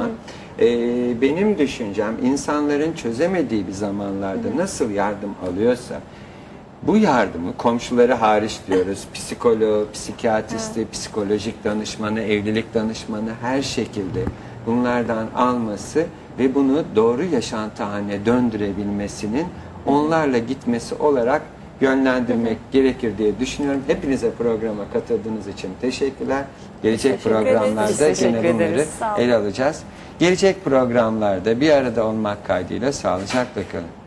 Benim düşüncem insanların çözemediği bir zamanlarda nasıl yardım alıyorsa bu yardımı komşuları hariç diyoruz. Psikoloğu, psikiyatristi, psikolojik danışmanı, evlilik danışmanı her şekilde bunlardan alması ve bunu doğru yaşantı haline döndürebilmesinin onlarla gitmesi olarak yönlendirmek gerekir diye düşünüyorum. Hepinize programa katıldığınız için teşekkürler. Gelecek Teşekkür ederiz. programlarda Teşekkür yine bunları ederiz. Sağ olun. ele alacağız. Gelecek programlarda bir arada olmak kaydıyla sağlıcakla kalın.